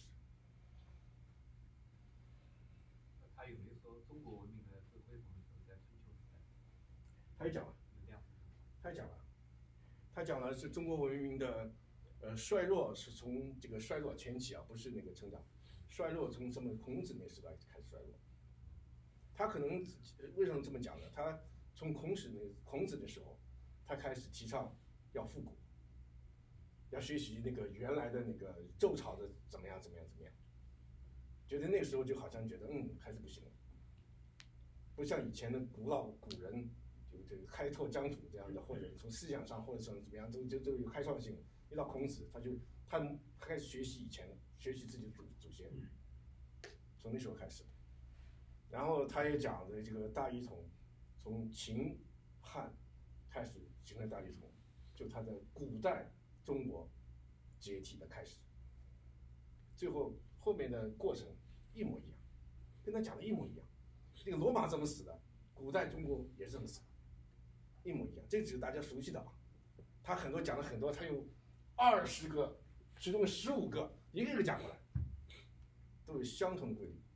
他有没有说中国文明的最辉煌的时候在春秋时代？ 他也讲了，他也讲了，他讲的是中国文明的呃衰落是从这个衰落前期啊，不是那个成长，衰落从什么孔子那时代开始衰落。他可能为什么这么讲呢？他从孔子那孔子的时候，他开始提倡要复古，要学习那个原来的那个周朝的怎么样怎么样怎么样，觉得那个时候就好像觉得嗯还是不行了，不像以前的古老古人就这个开拓疆土这样的，或者从思想上或者怎么怎么样都就都有开创性。一到孔子，他就他开始学习以前的，学习自己的祖祖先，从那时候开始的。然后他也讲的这个大一统，从秦汉开始形成大一统，就他的古代中国解体的开始。最后后面的过程一模一样，跟他讲的一模一样。那个罗马怎么死的，古代中国也是这么死的，一模一样。这只是大家熟悉的啊。他很多讲了很多，他有二十个，其中十五个一个一个讲过来，都有相同的规律。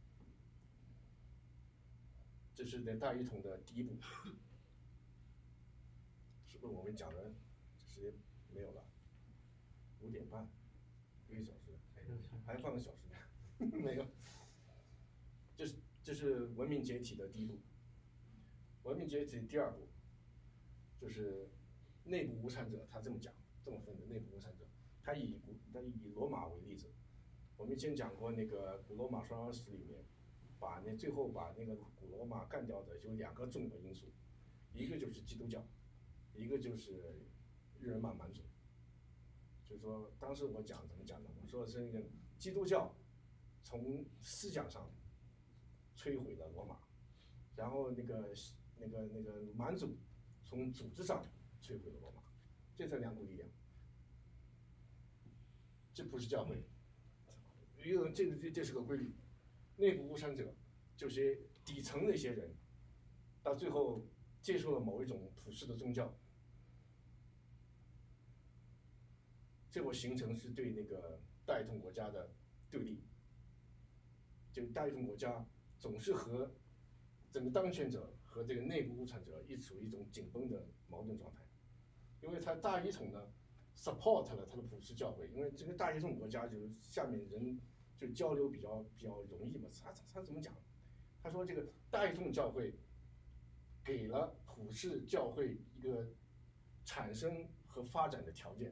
这是在大一统的第一步，是不是我们讲的时间没有了？五点半，一个小时，还放个小时呢？没有。这是这是文明解体的第一步。文明解体第二步，就是内部无产者，他这么讲，这么分的内部无产者，他以古他以罗马为例子。我们以前讲过那个古罗马衰亡史里面，把那最后把那个古罗马干掉的有两个重要因素，一个就是基督教，一个就是日耳曼蛮族。就是说，当时我讲怎么讲呢？我说是那个基督教从思想上摧毁了罗马，然后那个那个那个蛮族从组织上摧毁了罗马，这是两股力量。这不是教会，因为这个这这是个规律。内部无产者就是底层的一些人，到最后接受了某一种普世的宗教，这会形成是对那个大一统国家的对立。就大一统国家总是和整个当权者和这个内部无产者一处于一种紧绷的矛盾状态，因为它大一统呢， support 了他的普世教会，因为这个大一统国家就是下面人就交流比较比较容易嘛。他他他怎么讲？他说这个大一统教会给了普世教会一个产生和发展的条件，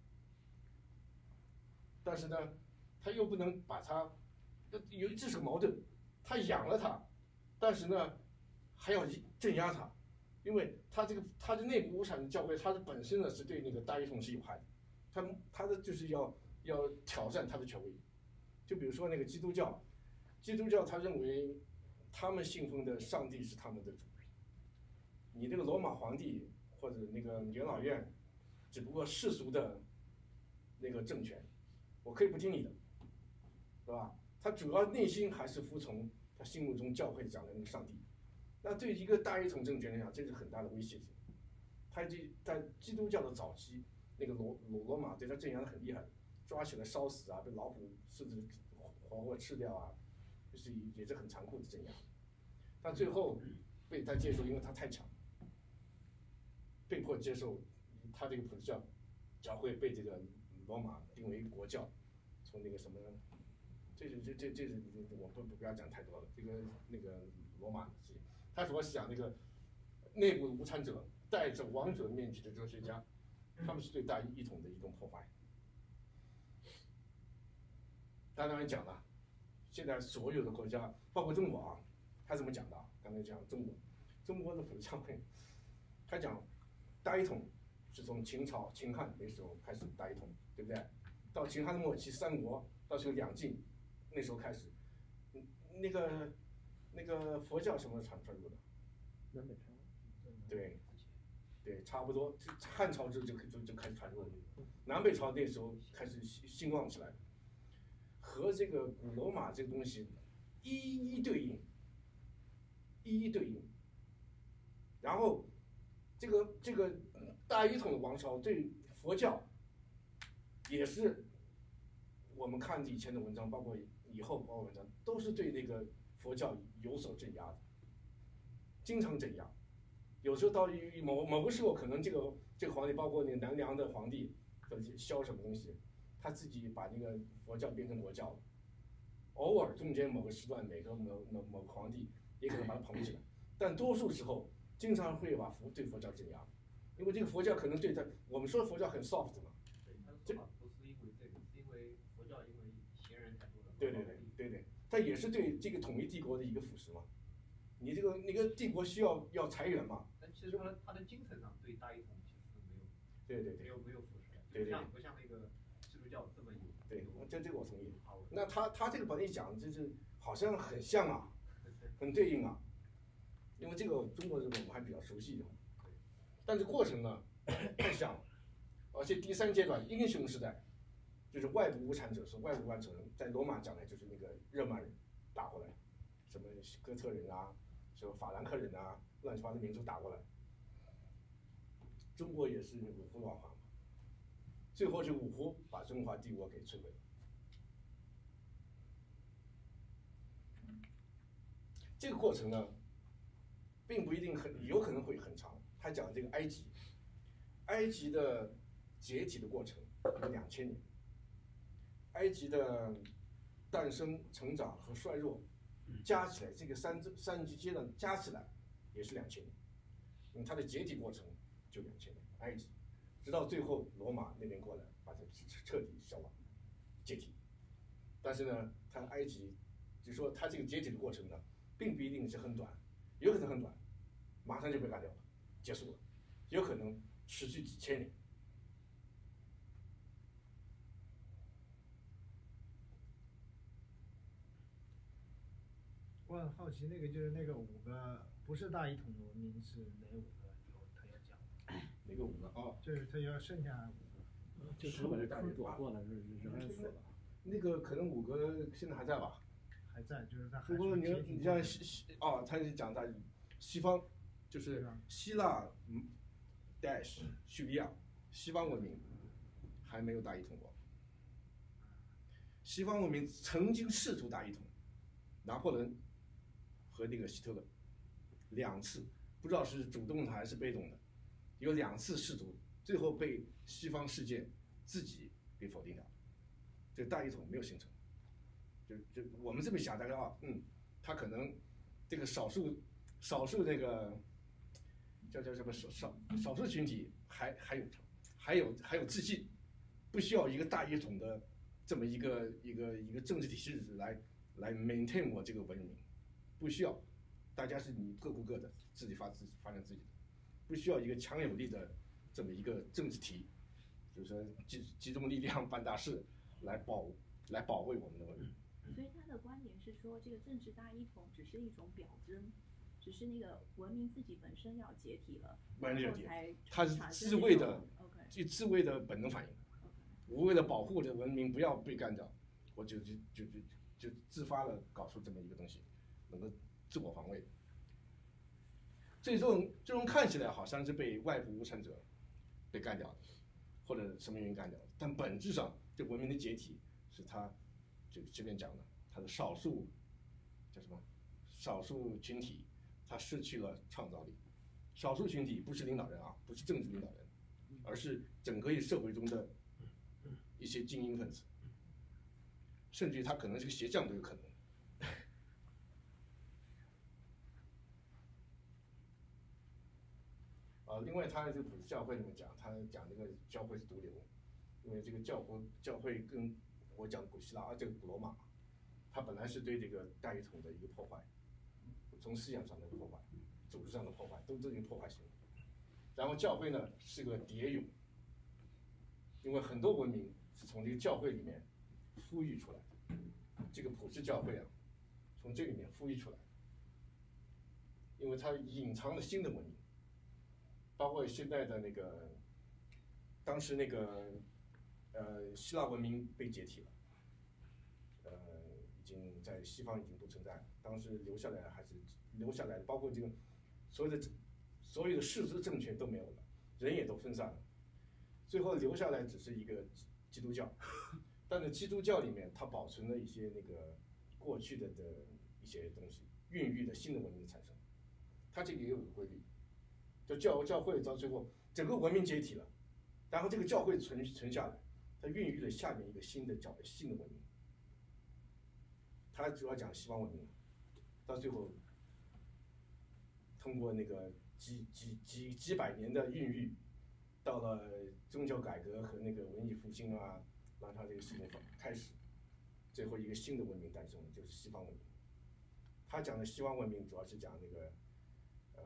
但是呢，他又不能把它，有这是个矛盾，他养了它，但是呢，还要镇压它。因为它这个它的内部无产教会，它的本身呢是对那个大一统是有害的，它它的就是要要挑战它的权威。就比如说那个基督教，基督教他认为他们信奉的上帝是他们的主，你这个罗马皇帝或者那个元老院，只不过世俗的那个政权，我可以不听你的，是吧？他主要内心还是服从他心目中教会讲的那个上帝。那对一个大一统政权来讲，这是很大的威胁性。他这在基督教的早期，那个罗罗罗马对他镇压的很厉害，抓起来烧死啊，被老虎甚至活活吃掉啊，就是也是很残酷的镇压。但最后被他接受，因为他太强，被迫接受他这个普世教教会被这个罗马定为国教，从那个什么，这是这这这是我不不要讲太多了，这个那个罗马的事情。他主要是讲那个内部无产者带着王者面具的哲学家，他们是对大一统的一种破坏。他当然讲了，现在所有的国家，包括中国啊，他怎么讲的？刚才讲中国，中国的普世教会，他讲大一统是从秦朝、秦汉那时候开始大一统，对不对？到秦汉末期，三国到这个两晋，那时候开始，那个。那个佛教什么传传入的？ 南北朝。 对，对，差不多。汉朝就就就就开始传入了，南北朝那时候开始兴旺起来，和这个古罗马这个东西一一对应，一一对应。然后，这个这个大一统的王朝对佛教，也是我们看以前的文章，包括以后包括文章，都是对那个。佛教有所镇压的，经常镇压，有时候到某某个时候，可能这个这个皇帝，包括那个南梁的皇帝，萧什么东西，他自己把那个佛教变成国教了。偶尔中间某个时段，每个某某某个皇帝也可能把它捧起来，但多数时候经常会把佛对佛教镇压，因为这个佛教可能对他，我们说佛教很 soft 嘛。 对，他的说法不是因为这个，是因为佛教因为贤人太多了。 对对对对对。它也是对这个统一帝国的一个腐蚀嘛，你这个那个帝国需要要裁员嘛。 但其实它它的精神上对大一统其实是没有， 对对对， 没有没有腐蚀， 对对， 不像不像那个基督教这么有。 对，这这个我同意。那他他这个把你讲，就是好像很像啊，很对应啊，因为这个中国这个我们还比较熟悉的，但是过程呢太像了，而且第三阶段英雄时代。就是外部无产者是外部无产者，在罗马讲的就是那个日耳曼人打过来，什么哥特人啊，什么法兰克人啊，乱七八糟民族打过来。中国也是五胡乱华嘛，最后是五胡把中华帝国给摧毁了。这个过程呢，并不一定很，有可能会很长。他讲这个埃及，埃及的解体的过程有两千年。埃及的诞生、成长和衰弱加起来，这个三三级阶段加起来也是两千年，因为它的解体过程就两千年，埃及，直到最后罗马那边过来把它彻底消亡、解体。但是呢，它埃及，就说它这个解体的过程呢，并不一定是很短，有可能很短，马上就被干掉了，结束了，有可能持续几千年。 我很好奇，那个就是那个五个不是大一统的文明是哪五个？有他要讲。 哪个五个？哦， 就是他要剩下五个。 就是把这坑躲过了，仍然死了。 那个可能五个现在还在吧？ 还在，就是他还。 不过你你像西西哦，他是讲在西方，就是希腊、嗯 dash 叙利亚西方文明还没有大一统过。西方文明曾经试图大一统，拿破仑和那个希特勒两次，不知道是主动的还是被动的，有两次试图最后被西方世界自己给否定掉了。这个大一统没有形成，就就我们这么想，大家啊，嗯，他可能这个少数少数这个叫叫什么少少少数群体还还有还有还有自信，不需要一个大一统的这么一个一个一个政治体系来来 maintain 我这个文明，不需要，大家是你各顾各的，自己发自己发展自己的，不需要一个强有力的这么一个政治体，就是说集集中力量办大事。来保来保卫我们的文明。 所以他的观点是说，这个政治大一统只是一种表征，只是那个文明自己本身要解体了，然后才它是自卫的，就自卫的本能反应。我为了保护这个文明不要被干掉，我就就就就就自发的搞出这么一个东西，能够自我防卫。最终最终看起来好像是被外部无产者被干掉的，或者什么原因干掉的，但本质上。这文明的解体是他，就这边讲的，他的少数叫什么？少数群体，他失去了创造力。少数群体不是领导人啊，不是政治领导人，而是整个社会中的一些精英分子，甚至于他可能是个鞋匠都有可能。啊，另外他这个普世教会里面讲，他讲这个教会是毒瘤。因为这个教会教会跟我讲古希腊啊，这个古罗马，它本来是对这个大一统的一个破坏，从思想上的破坏，组织上的破坏，都这种破坏性。然后教会呢是个蝶蛹，因为很多文明是从这个教会里面孵育出来的，这个普世教会啊，从这里面孵育出来，因为它隐藏了新的文明，包括现在的那个，当时那个。呃，希腊文明被解体了，呃，已经在西方已经不存在了。当时留下来还是留下来的，包括这个所有的所有的世俗政权都没有了，人也都分散了，最后留下来只是一个基督教。但是基督教里面，它保存了一些那个过去的的一些东西，孕育的新的文明的产生。它这个也有个规律，就教教会到最后整个文明解体了，然后这个教会存存下来。它孕育了下面一个新的教新的文明，它主要讲西方文明，到最后通过那个几几几几百年的孕育，到了宗教改革和那个文艺复兴啊，让它这个事情开始，最后一个新的文明诞生，就是西方文明。他讲的西方文明主要是讲那个，呃，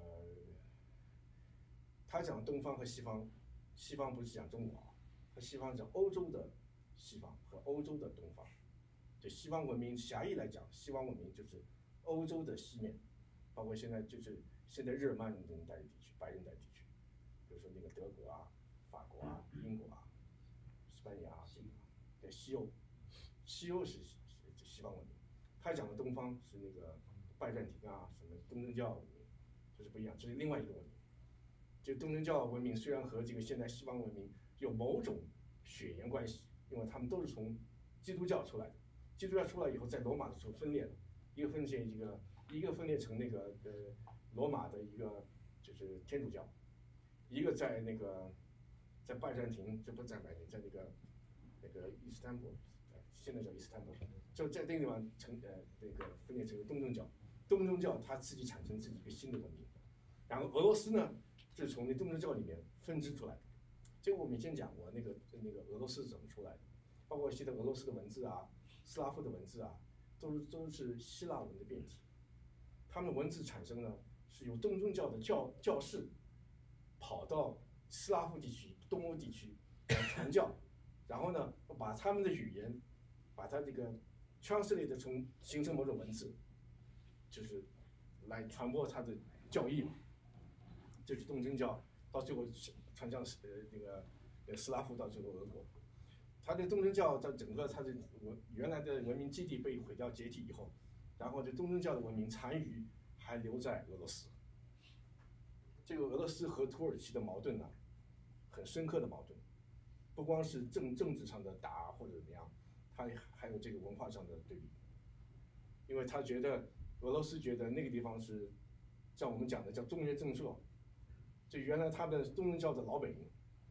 他讲东方和西方，西方不是讲中国啊。西方讲欧洲的西方和欧洲的东方，就西方文明狭义来讲，西方文明就是欧洲的西面，包括现在就是现在日耳曼人带的地区、白人带的地区，比如说那个德国啊、法国啊、英国啊、西班牙啊，这个对西欧，西欧是是西方文明，他讲的东方是那个拜占庭啊，什么东正教文明，这是不一样，这是另外一个文明。就东正教文明虽然和这个现代西方文明有某种血缘关系，因为他们都是从基督教出来的。基督教出来以后，在罗马的时候分裂了，一个分裂一个，一个分裂成那个呃罗马的一个就是天主教，一个在那个在拜占庭，这不在拜占庭，在那个那个伊斯坦布尔，现在叫伊斯坦布尔，就在那个地方成呃那个分裂成东正教。东正教它自己产生自己一个新的文明，然后俄罗斯呢是从那东正教里面分支出来的。这个我们以前讲过，那个那个俄罗斯怎么出来的，包括现在俄罗斯的文字啊、斯拉夫的文字啊，都是都是希腊文的变体。他们的文字产生呢，是由东正教的教教士跑到斯拉夫地区、东欧地区来传教，然后呢，把他们的语言，把它这个 translate 从形成某种文字，就是来传播他的教义嘛。这是东正教，到最后传向呃那个呃斯拉夫，到最后俄国。他的东正教在整个他的文原来的文明基地被毁掉解体以后，然后这东正教的文明残余还留在俄罗斯。这个俄罗斯和土耳其的矛盾呢，很深刻的矛盾，不光是政政治上的打或者怎么样，他还有这个文化上的对比。因为他觉得俄罗斯觉得那个地方是像我们讲的叫中原正朔，这原来他的东正教的老本营，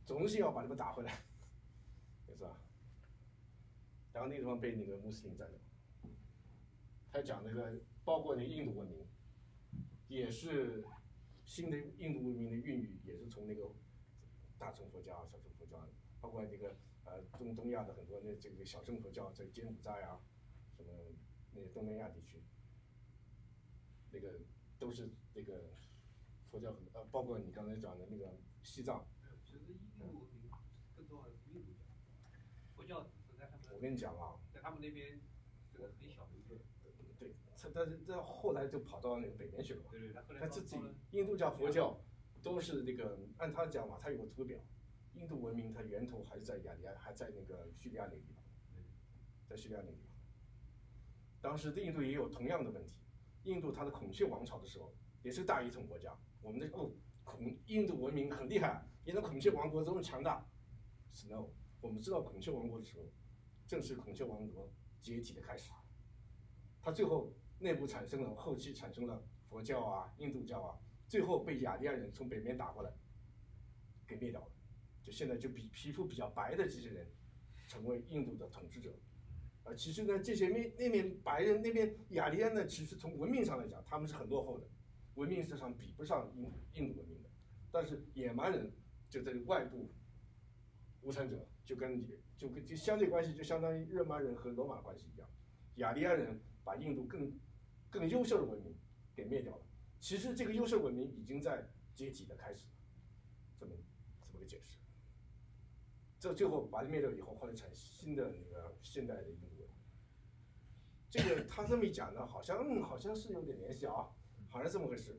总是要把他们打回来，是吧？然后那个地方被那个穆斯林占领，他讲那个包括那个印度文明，也是新的印度文明的孕育，也是从那个大乘佛教、小乘佛教，包括那个呃东东亚的很多那这个小乘佛教在柬埔寨啊，什么那个东南亚地区，那个都是那个佛教很呃，包括你刚才讲的那个西藏。 其实印度文明更重要的是印度教，佛教只是在他们。 我跟你讲啊， 在他们那边这个很小的一个。 对，他但是这后来就跑到那个北边去了嘛。 对对，他后来他自己印度教、佛教都是那个按他讲嘛，他有个图表，印度文明它源头还是在雅利安，还在那个叙利亚那个地方，在叙利亚那个地方。当时的印度也有同样的问题，印度它的孔雀王朝的时候也是大一统国家，我们的哦孔印度文明很厉害，你的孔雀王国这么强大 ，no， 我们知道孔雀王国的时候，正是孔雀王国解体的开始，它最后内部产生了，后期产生了佛教啊、印度教啊，最后被雅利安人从北面打过来，给灭掉了。就现在就比皮肤比较白的这些人，成为印度的统治者。啊，其实呢，这些面那边白人那边雅利安呢，其实从文明上来讲，他们是很落后的，文明史上比不上印印度文明的。但是野蛮人就在外部无产者，就跟你就跟就相对关系就相当于日耳曼人和罗马关系一样，雅利安人把印度更更优秀的文明给灭掉了。其实这个优秀文明已经在解体的开始了，这么这么个解释。这最后把它灭掉以后，后来产新的那个现代的印度文明。这个他这么一讲呢，好像嗯好像是有点联系啊，好像这么回事。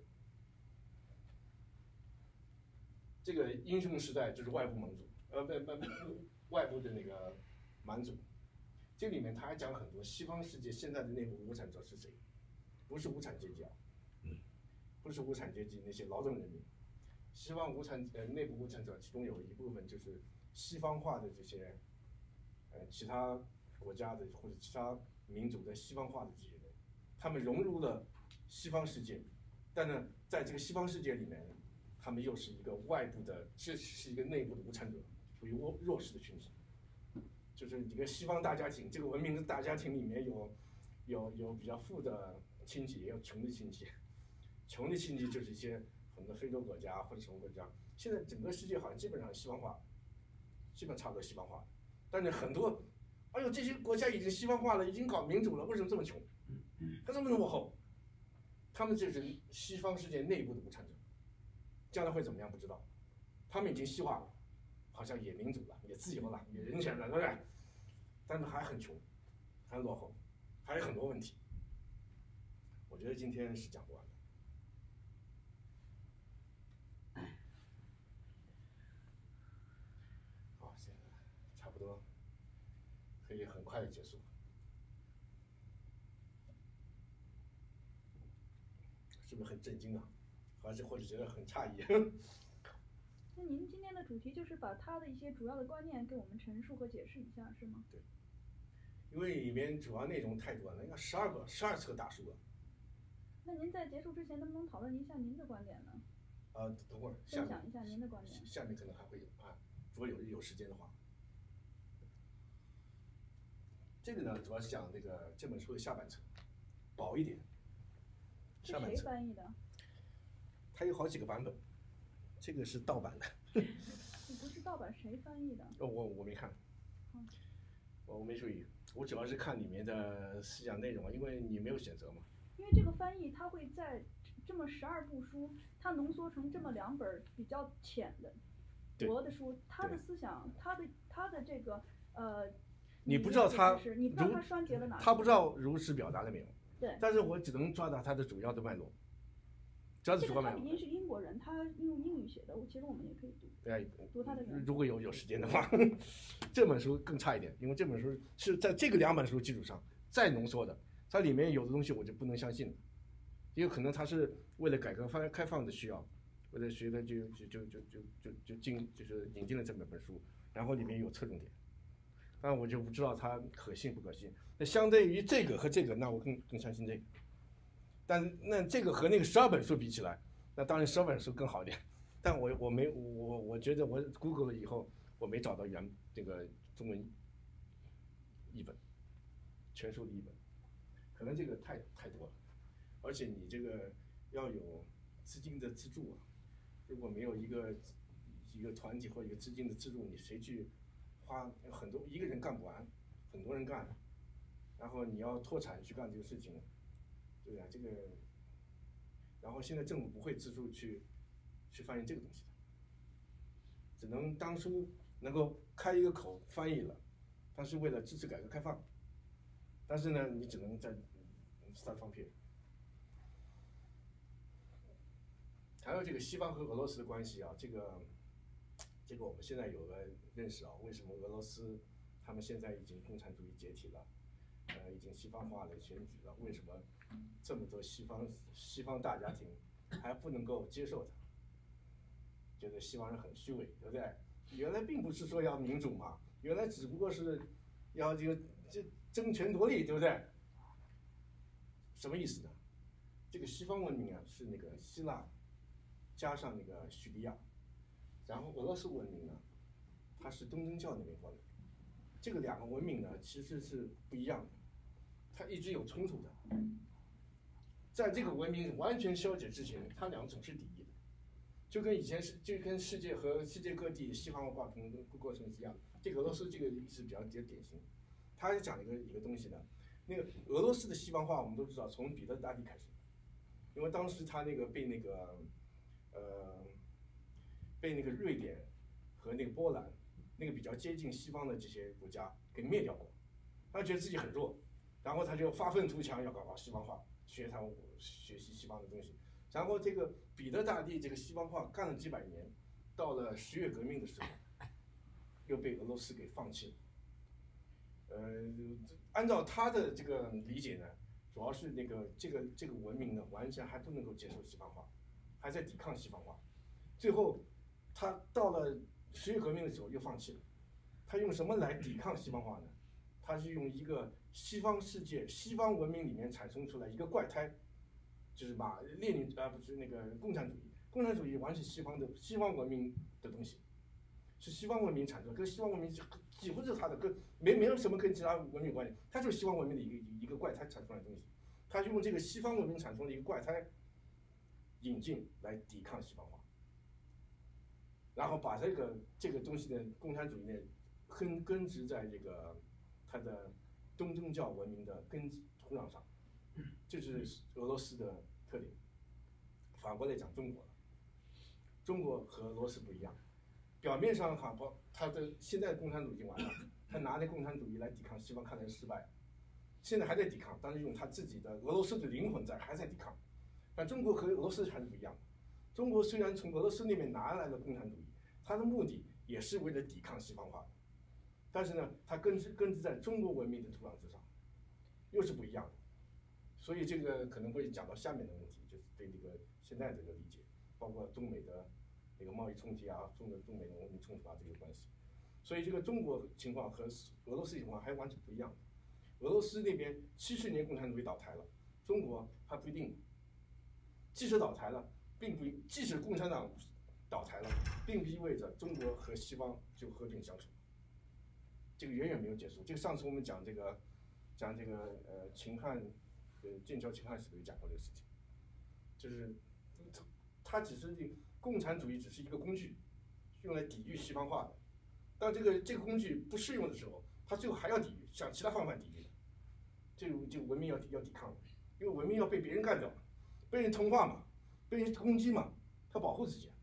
这个英雄时代就是外部蒙族，呃不不不外部的那个蛮族。这里面他还讲很多西方世界现在的内部无产者是谁，不是无产阶级啊，不是无产阶级那些劳动人民，西方无产呃内部无产者其中有一部分就是西方化的这些呃其他国家的或者其他民族的西方化的这些人，他们融入了西方世界，但呢在这个西方世界里面，他们又是一个外部的，这是一个内部的无产者，属于弱弱势的群体。就是一个西方大家庭，这个文明的大家庭里面有有有比较富的亲戚，也有穷的亲戚。穷的亲戚就是一些很多非洲国家或者什么国家。现在整个世界好像基本上西方化，基本差不多西方化。但是很多，哎呦，这些国家已经西方化了，已经搞民主了，为什么这么穷？他这么落后？他们就是西方世界内部的无产者，将来会怎么样不知道。他们已经西化了。好像也民主了，也自由了，也人权了，对不对？但是还很穷，还落后，还有很多问题。我觉得今天是讲不完的。好，现在差不多可以很快的结束。是不是很震惊啊？还是或者觉得很诧异？ 那您今天的主题就是把他的一些主要的观念给我们陈述和解释一下，是吗？ 对，因为里面主要内容太多了，应该十二个、十二册大书了。 那您在结束之前，能不能讨论一下您的观点呢？ 呃，等会儿分享一下您的观点。 下面可能还会有啊，如果有有时间的话。这个呢，主要是讲这个这本书的下半册，薄一点。 是谁翻译的？ 它有好几个版本。这个是盗版的。 你不是盗版，谁翻译的？ 哦，我我没看， 嗯、 我我没注意，我主要是看里面的思想内容，因为你没有选择嘛。 因为这个翻译，它会在这么十二部书，它浓缩成这么两本比较浅的薄的书，它的思想，它的它的这个呃， 你不知道它， 你不知道它双结了哪？ 他不知道如实表达了没有？ 对。 但是我只能抓到它的主要的脉络。这个他毕竟是英国人，他用英语写的，其实我们也可以读。 对， 读他的原。 如果有有时间的话，这本书更差一点，因为这本书是在这个两本书基础上再浓缩的，它里面有的东西我就不能相信了，因为可能它是为了改革开放的需要，为了学的就就就就就就就进就是引进了这本本书，然后里面有侧重点，但我就不知道它可信不可信。那相对于这个和这个，那我更更相信这个。但那这个和那个十二本书比起来，那当然十二本书更好一点， 但我我没我我觉得我 Google 了以后，我没找到原这个中文译本，全书的译本，可能这个太太多了，而且你这个要有资金的资助啊，如果没有一个一个团体或一个资金的资助，你谁去花很多一个人干不完，很多人干，然后你要脱产去干这个事情，对吧？这个，然后现在政府不会资助去去翻译这个东西的，只能当初能够开一个口翻译了，它是为了支持改革开放，但是呢，你只能在三方片。还有这个西方和俄罗斯的关系啊，这个这个我们现在有个认识啊，为什么俄罗斯他们现在已经共产主义解体了，呃，已经西方化的选举了，为什么这么多西方西方大家庭还不能够接受它？觉得西方人很虚伪，对不对？原来并不是说要民主嘛，原来只不过是要这个这争权夺利，对不对？什么意思呢？这个西方文明啊，是那个希腊加上那个叙利亚，然后俄罗斯文明呢，它是东正教那边过来的。这个两个文明呢，其实是不一样的，它一直有冲突的。在这个文明完全消解之前，它俩总是敌意的，就跟以前是就跟世界和世界各地西方文化同过程是一样的。这个俄罗斯这个例子比较比较典型，他是讲一个一个东西呢，那个俄罗斯的西方化我们都知道从彼得大帝开始，因为当时他那个被那个呃被那个瑞典和那个波兰那个比较接近西方的这些国家给灭掉过，他觉得自己很弱，然后他就发愤图强要搞搞西方化，学他学习西方的东西。然后这个彼得大帝这个西方化干了几百年，到了十月革命的时候，又被俄罗斯给放弃了。呃，按照他的这个理解呢，主要是那个这个这个文明呢，完全还不能够接受西方化，还在抵抗西方化。最后，他到了十月革命的时候又放弃了。他用什么来抵抗西方化呢？他是用一个西方世界、西方文明里面产生出来一个怪胎，就是把列宁啊不是那个共产主义，共产主义完全是西方的西方文明的东西，是西方文明产生，跟西方文明几乎是他的，跟没没有什么跟其他文明有关系，它就是西方文明的一个一个怪胎产出来的东西，他就用这个西方文明产生的一个怪胎引进来抵抗西方化，然后把这个这个东西的共产主义呢根根植在这个它的东正教文明的根土壤上，这是俄罗斯的特点。反过来讲中国了，中国和俄罗斯不一样，表面上哈不，他的现在共产主义已经完了，他拿着共产主义来抵抗西方，看来失败，现在还在抵抗，但是用他自己的俄罗斯的灵魂在，还在抵抗。但中国和俄罗斯还是不一样的，中国虽然从俄罗斯那边拿来了共产主义，它的目的也是为了抵抗西方化的，但是呢，它根植根植在中国文明的土壤之上，又是不一样的。所以这个可能会讲到下面的问题，就是对这个现在这个理解，包括中美的这个贸易冲突啊，中的中美的文明冲突啊这个关系。所以这个中国情况和俄罗斯情况还完全不一样的。俄罗斯那边七十年共产主义倒台了，中国还不一定。即使倒台了，并不即使共产党倒台了，并不意味着中国和西方就和平相处。这个远远没有结束。这个上次我们讲这个讲这个呃秦汉呃建交秦汉史有讲过这个事情，就是它只是这个共产主义只是一个工具，用来抵御西方化的。当这个这个工具不适用的时候，它最后还要抵御，想其他方法抵御的。这个这个文明要要抵抗的，因为文明要被别人干掉嘛，被人同化嘛，被人攻击嘛，它保护自己。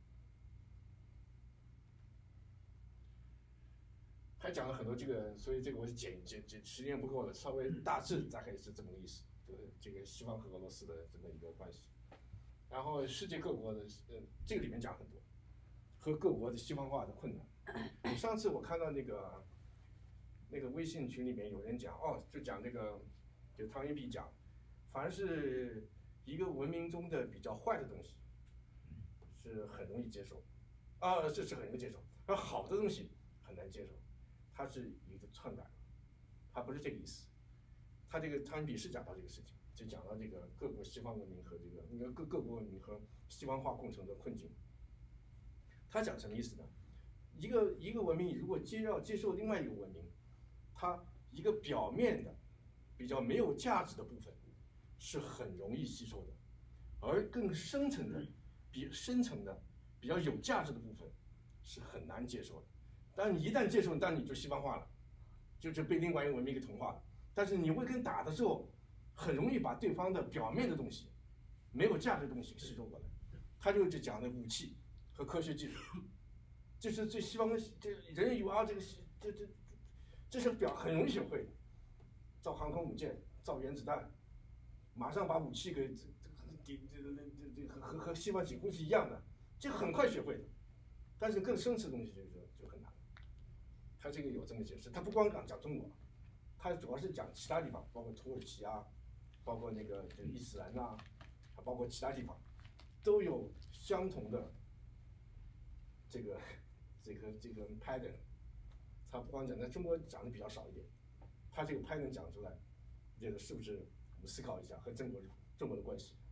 还讲了很多这个，所以这个我是简简简时间不够了，稍微大致大概是这么个意思，就是这个西方和俄罗斯的这么一个关系。然后世界各国的呃这个里面讲很多，和各国的西方化的困难。上次我看到那个那个微信群里面有人讲哦，就讲这个，就汤一碧讲，凡是一个文明中的比较坏的东西，是很容易接受，啊，这是很容易接受，而好的东西很难接受。他是一个篡改，他不是这个意思。他这个汤一碧是讲到这个事情，就讲到这个各国西方文明和这个各各国文明和西方化共存的困境。 他讲什么意思呢？一个一个文明如果接要接受另外一个文明，它一个表面的比较没有价值的部分是很容易吸收的，而更深层的、比深层的、比较有价值的部分是很难接受的。但你一旦接受，当然你就西方化了，就就被另外一个文明给同化了。但是你会跟打的时候，很容易把对方的表面的东西、没有价值的东西吸收过来。他就就讲的武器和科学技术，这是最西方的，这人以为啊，这个这这这是表很容易学会的，造航空母舰、造原子弹，马上把武器给这这这这这和和和西方几乎是一样的，这个很快学会的。但是更深层的东西就就就很难。他这个有这么解释，他不光讲讲中国，他主要是讲其他地方，包括土耳其啊，包括那个这个伊斯兰呐、啊，还包括其他地方，都有相同的这个这个这个 pattern。他不光讲，在中国讲的比较少一点，他这个 pattern 讲出来，这个是不是我们思考一下和中国中国的关系？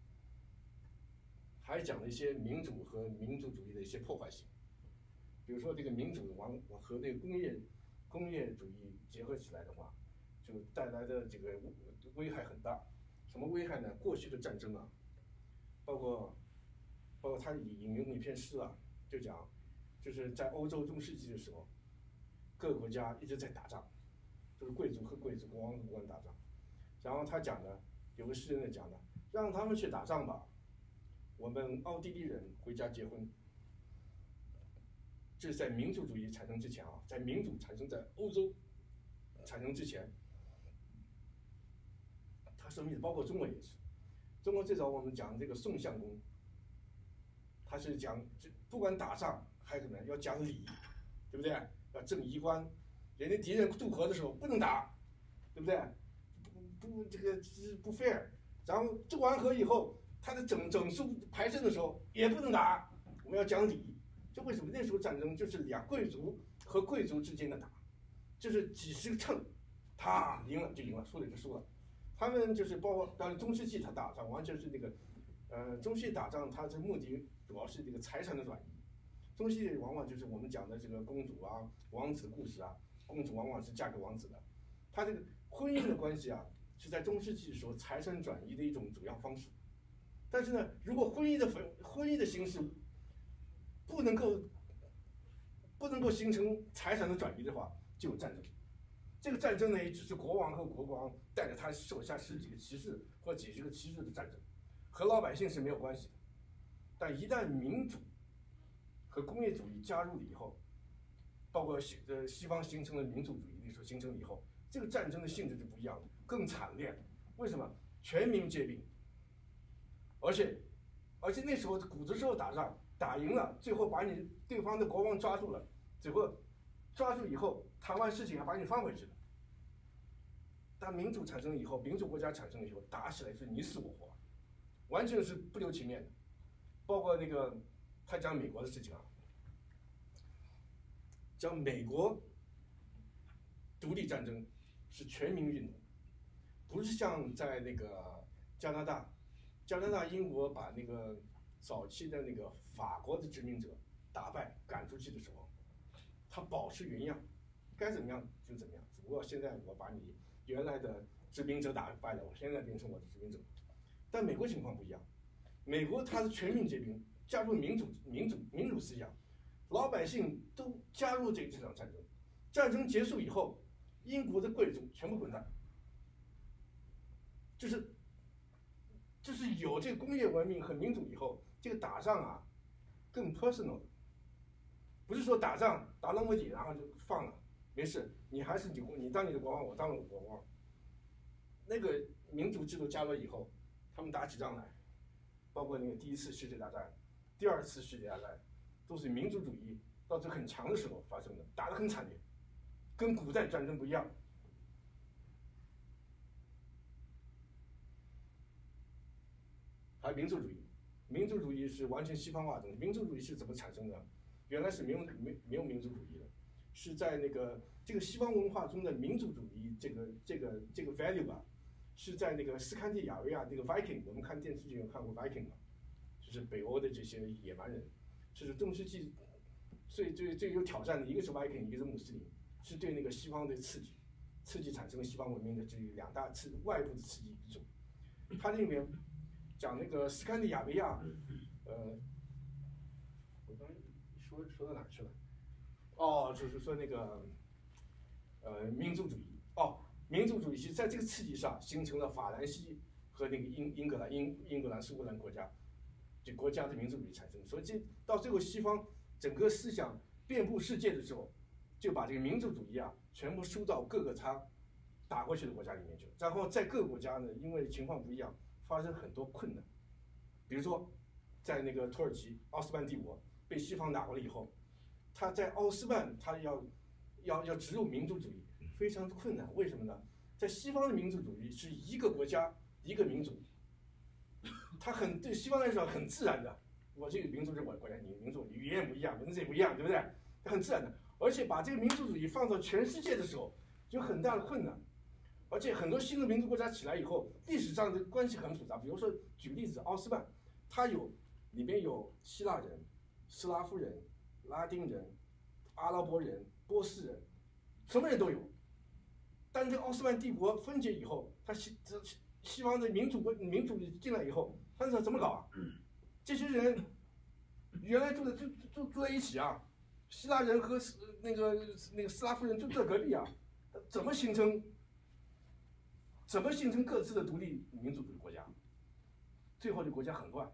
还讲了一些民主和民族主义的一些破坏性，比如说这个民主往和那个工业工业主义结合起来的话，就带来的这个危害很大。什么危害呢？过去的战争啊，包括包括他引引用一篇诗啊，就讲就是在欧洲中世纪的时候，各个国家一直在打仗，就是贵族和贵族、国王和国王打仗。然后他讲的有个诗人讲的，让他们去打仗吧。我们奥地利人回家结婚，这是在民族主义产生之前啊，在民主产生在欧洲产生之前，它什么意思？包括中国也是，中国最早我们讲这个宋相公，他是讲不管打仗还是什么要讲礼，对不对？要正衣冠，人家敌人渡河的时候不能打，对不对？不不这个是不 fair。然后渡完河以后，他的整整数排阵的时候也不能打，我们要讲礼。这为什么那时候战争就是两贵族和贵族之间的打，就是几十个秤，他赢了就赢了，输了就输了。他们就是包括当然中世纪他打仗完全是那个，呃，中世纪打仗它的目的主要是这个财产的转移。中世纪往往就是我们讲的这个公主啊、王子的故事啊，公主往往是嫁给王子的，他这个婚姻的关系啊，是在中世纪的时候财产转移的一种主要方式。但是呢，如果婚姻的婚姻的形式不能够不能够形成财产的转移的话，就有战争。这个战争呢，也只是国王和国王带着他手下十几个骑士或几十个骑士的战争，和老百姓是没有关系的。但一旦民主和工业主义加入了以后，包括西呃西方形成了民主主义所形成了以后，这个战争的性质就不一样了，更惨烈。为什么？全民皆兵，而且而且那时候古的时候打仗打赢了，最后把你对方的国王抓住了，最后抓住以后谈完事情还把你放回去了。当民主产生以后，民主国家产生以后，打起来是你死我活，完全是不留情面的。包括那个他讲美国的事情啊，讲美国独立战争是全民运动，不是像在那个加拿大，加拿大、英国把那个早期的那个法国的殖民者打败赶出去的时候，他保持原样，该怎么样就怎么样。只不过现在我把你原来的殖民者打败了，我现在变成我的殖民者。但美国情况不一样，美国它是全民皆兵，加入民主、民主、民主思想，老百姓都加入这这场战争。战争结束以后，英国的贵族全部滚蛋，就是就是有这个工业文明和民主以后，这个打仗啊更 personal， 不是说打仗打那么底然后就放了，没事，你还是你你当你的国王，我当我国王。那个民主制度加入以后，他们打起仗来，包括那个第一次世界大战、第二次世界大战，都是民主主义到这很强的时候发生的，打得很惨烈，跟古代战争不一样。还有民族主义，民族主义是完全西方化的东西。民族主义是怎么产生的？原来是没有没没有民族主义的，是在那个这个西方文化中的民族主义这个这个这个 value 吧，是在那个斯堪的纳维亚这个 Viking， 我们看电视剧有看过 Viking 嘛，就是北欧的这些野蛮人， 就是中世纪最最最有挑战的，一个是 Viking， 一个是穆斯林，是对那个西方的刺激，刺激产生了西方文明的这两大刺外部的刺激因素。它这里面讲那个斯堪的亚维亚，呃，我刚才说说到哪去了？哦，就是说那个呃民族主义。哦，民族主义是在这个刺激上形成了法兰西和那个英英格兰英英格兰苏格兰国家，就国家的民族主义产生。所以这到最后西方整个思想遍布世界的时候，就把这个民族主义啊全部输到各个他打过去的国家里面去了。然后在各个国家呢，因为情况不一样，发生很多困难。比如说，在那个土耳其奥斯曼帝国被西方打过来以后，他在奥斯曼他要要要植入民族主义。非常困难，为什么呢？在西方的民族主义是一个国家一个民族，它很对西方来说很自然的。我这个民族是我的国家，你民族语言不一样，文字也不一样，对不对？很自然的。而且把这个民族主义放到全世界的时候，有很大的困难。而且很多新的民族国家起来以后，历史上的关系很复杂。比如说，举个例子，奥斯曼，它有里面有希腊人、斯拉夫人、拉丁人、阿拉伯人、波斯人，什么人都有。但这个奥斯曼帝国分解以后，他西这西方的民主国民主进来以后，他说怎么搞啊？这些人原来住在住住住在一起啊，希腊人和那个那个斯拉夫人就住在隔壁啊，怎么形成怎么形成各自的独立民主主义国家？最后这国家很乱。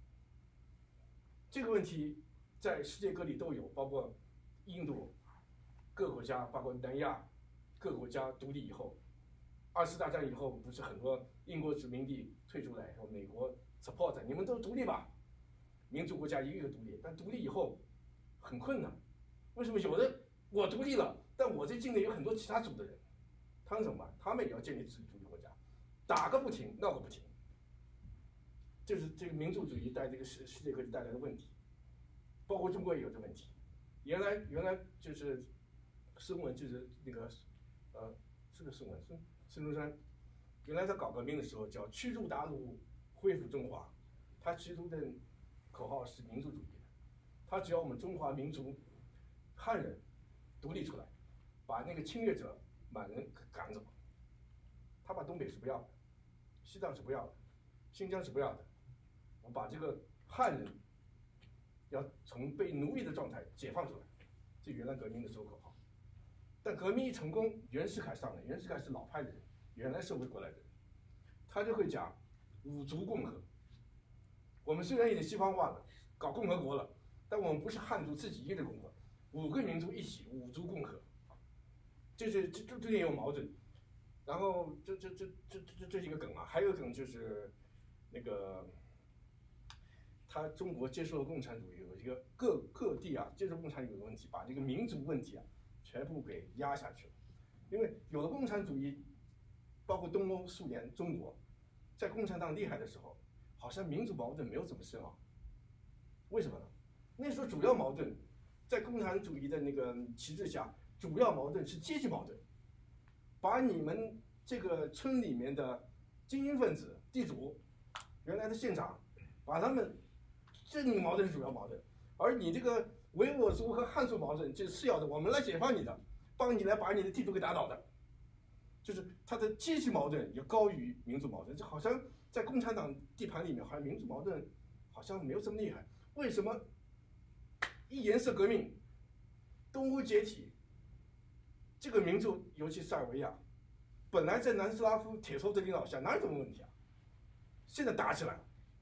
这个问题在世界各地都有，包括印度各国家，包括南亚。各国家独立以后，二次大战以后，不是很多英国殖民地退出来，说美国 support 你们都独立吧，民族国家一个一个独立，但独立以后很困难。为什么？有的我独立了，但我这境内有很多其他族的人，他们怎么办？他们也要建立自己独立国家，打个不停，闹个不停。这是这个民族主义带这个世世界各地带来的问题，包括中国也有这问题。原来原来就是孙文就是那个。呃，是个孙文，孙孙中山，原来他搞革命的时候叫驱逐鞑虏，恢复中华，他提出的口号是民族主义的，他只要我们中华民族汉人独立出来，把那个侵略者满人赶走，他把东北是不要的，西藏是不要的，新疆是不要的，我把这个汉人要从被奴役的状态解放出来，这原来革命的时候口号。但革命一成功，袁世凯上来，袁世凯是老派的人，原来社会过来的人，他就会讲五族共和。我们虽然已经西方化了，搞共和国了，但我们不是汉族自己一个共和，五个民族一起，五族共和。这是这这这也有矛盾。然后这这这这这这是一个梗啊，还有一个梗就是那个他中国接受了共产主义，有一个各各地啊接受共产主义的问题，把这个民族问题啊。全部给压下去了，因为有了共产主义，包括东欧、苏联、中国，在共产党厉害的时候，好像民族矛盾没有怎么深啊。为什么呢？那时候主要矛盾，在共产主义的那个旗帜下，主要矛盾是阶级矛盾，把你们这个村里面的精英分子、地主、原来的县长，把他们这个矛盾是主要矛盾，而你这个。维吾尔族和汉族矛盾就是次要的，我们来解放你的，帮你来把你的地主给打倒的，就是他的阶级矛盾要高于民族矛盾。这好像在共产党地盘里面，好像民族矛盾好像没有这么厉害。为什么一颜色革命、东欧解体，这个民族尤其塞尔维亚，本来在南斯拉夫铁头的领导下哪有这种问题啊？现在打起来了，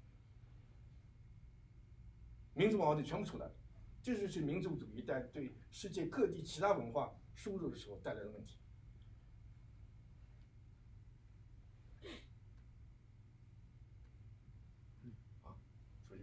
民族矛盾全部出来了。这就是民族主义在对世界各地其他文化输入的时候带来的问题。好，所以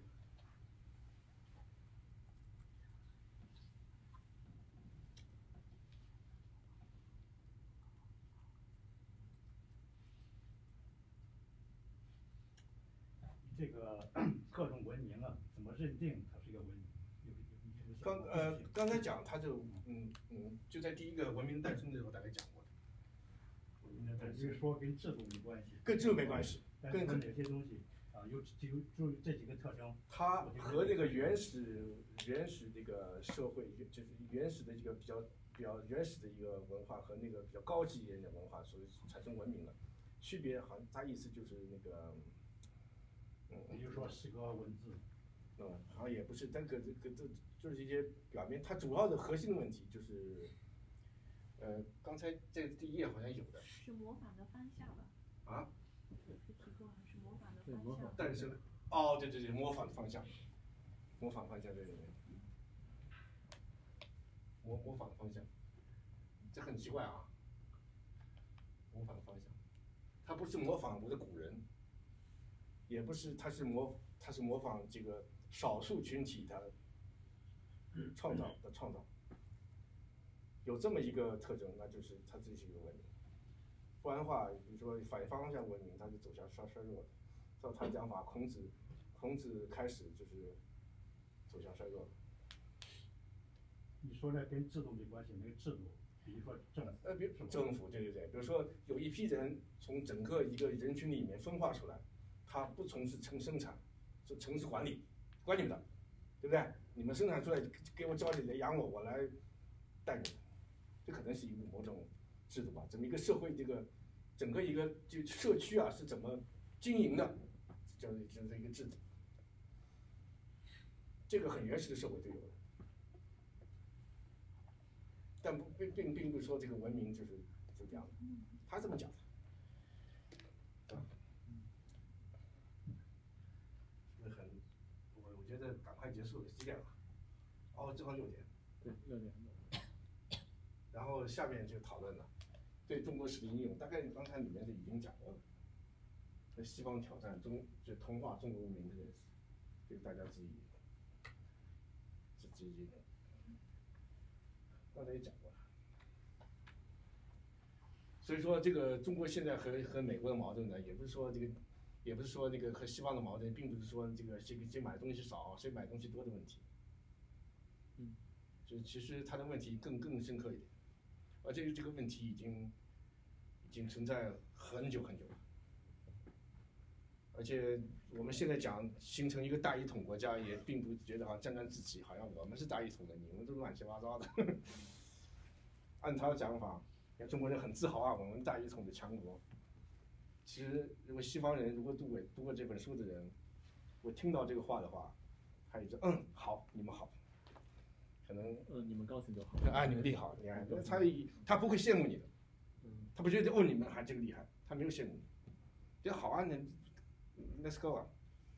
这个各种文明啊，怎么认定它是一个文明？ 刚呃刚才讲，他就嗯嗯就在第一个文明诞生的时候大概讲过的。 文明的诞生说跟制度没关系， 跟制度没关系， 但是跟哪些东西啊啊，有就就这几个特征。 它和这个原始原始这个社会，就是原始的一个比较比较原始的一个文化和那个比较高级一点的文化，所以产生文明了。区别好像它意思就是那个，嗯， 比如说诗歌文字。 嗯，好像也不是，但个这个这就是一些表面，它主要的核心的问题就是，呃，刚才这第一页好像有的。 是模仿的方向吧？ 啊？ 是提过了，是模仿的方向。 但是，哦，对对对，模仿的方向，模仿方向，对对对，模模仿的方向，这很奇怪啊。模仿的方向，它不是模仿我的古人，也不是，它是模，它是模仿这个少数群体的创造的创造。有这么一个特征，那就是它这是一个文明。不然的话，比如说反方向文明，它是走向衰衰弱的。照他讲法，孔子，孔子开始就是走向衰弱的。 你说这跟制度没关系，那个制度，比如说政府。 呃，比如政府，对对对，比如说有一批人从整个一个人群里面分化出来，他不从事城生产，是城市管理，管你们的，对不对？你们生产出来给我交里来养我，我来带你们，这可能是一个某种制度吧。这么一个社会，这个整个一个就社区啊是怎么经营的，这样这样一个制度。这个很原始的社会都有的。但不并并并不是说这个文明就是是这样的，他这么讲的，啊，是很，我我觉得赶快结束，几点了？哦，正好六点。 对，六点。 然后下面就讨论了，对中国史的应用，大概刚才里面是已经讲过了。在西方挑战中，就同化中国文明这件事，这个大家自己自己。刚才也讲过了，所以说这个中国现在和和美国的矛盾呢，也不是说这个，也不是说那个和西方的矛盾，并不是说这个谁谁买东西少，谁买东西多的问题。 嗯， 就其实它的问题更更深刻一点，而这个这个问题已经已经存在很久很久了，而且我们现在讲形成一个大一统国家，也并不觉得好像沾沾自喜，好像我们是大一统的，你们都乱七八糟的。按他的讲法，中国人很自豪啊，我们大一统的强国。其实，如果西方人如果读过读过这本书的人，我听到这个话的话，他也就嗯好，你们好，可能嗯你们高兴就好， 哎你们厉害，你看他他不会羡慕你的，他不觉得哦你们还这个厉害，他没有羡慕你，觉得好啊，你 let's go 啊。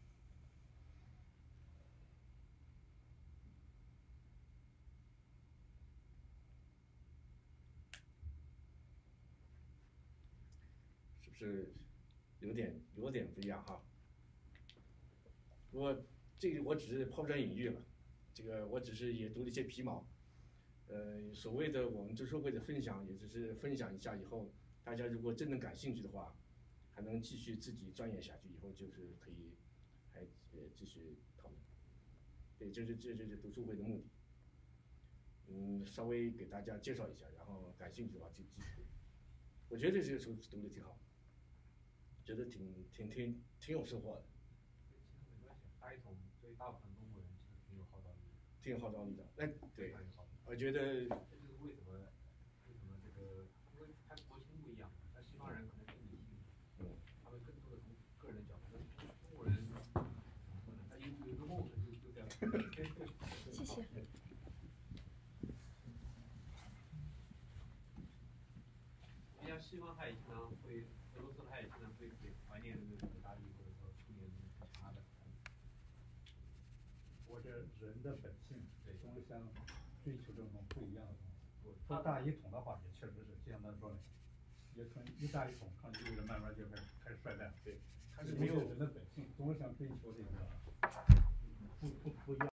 是有点有点不一样哈，不过这个我只是抛砖引玉了，这个我只是也读了一些皮毛，呃，所谓的我们知识会的分享，也只是分享一下，以后大家如果真的感兴趣的话，还能继续自己钻研下去，以后就是可以还呃继续讨论。对，这是这就是读书会的目的。嗯，稍微给大家介绍一下，然后感兴趣的话就继续读。我觉得这个书读的挺好。觉得挺挺挺挺有收获的。 其实没关系，大一统对大部分中国人其实挺有号召力的。 挺有号召力的，哎，对，我觉得。 这就是为什么为什么这个，因为他国情不一样，那西方人可能更理性，嗯，他们更多的从个人角度，中国人怎么说呢？他有有个梦就就这样。 谢谢。 你像西方，他也经常会。俄罗斯他也经常会怀念那个意大利，或者说苏联很强的。 我这人的本性总想追求这种不一样的东西。说大一统的话，也确实是就像他说的，也可能一大一统，可能就慢慢就开始开始衰败。 对， 它是没有人的本性，总是想追求这个不不不一样。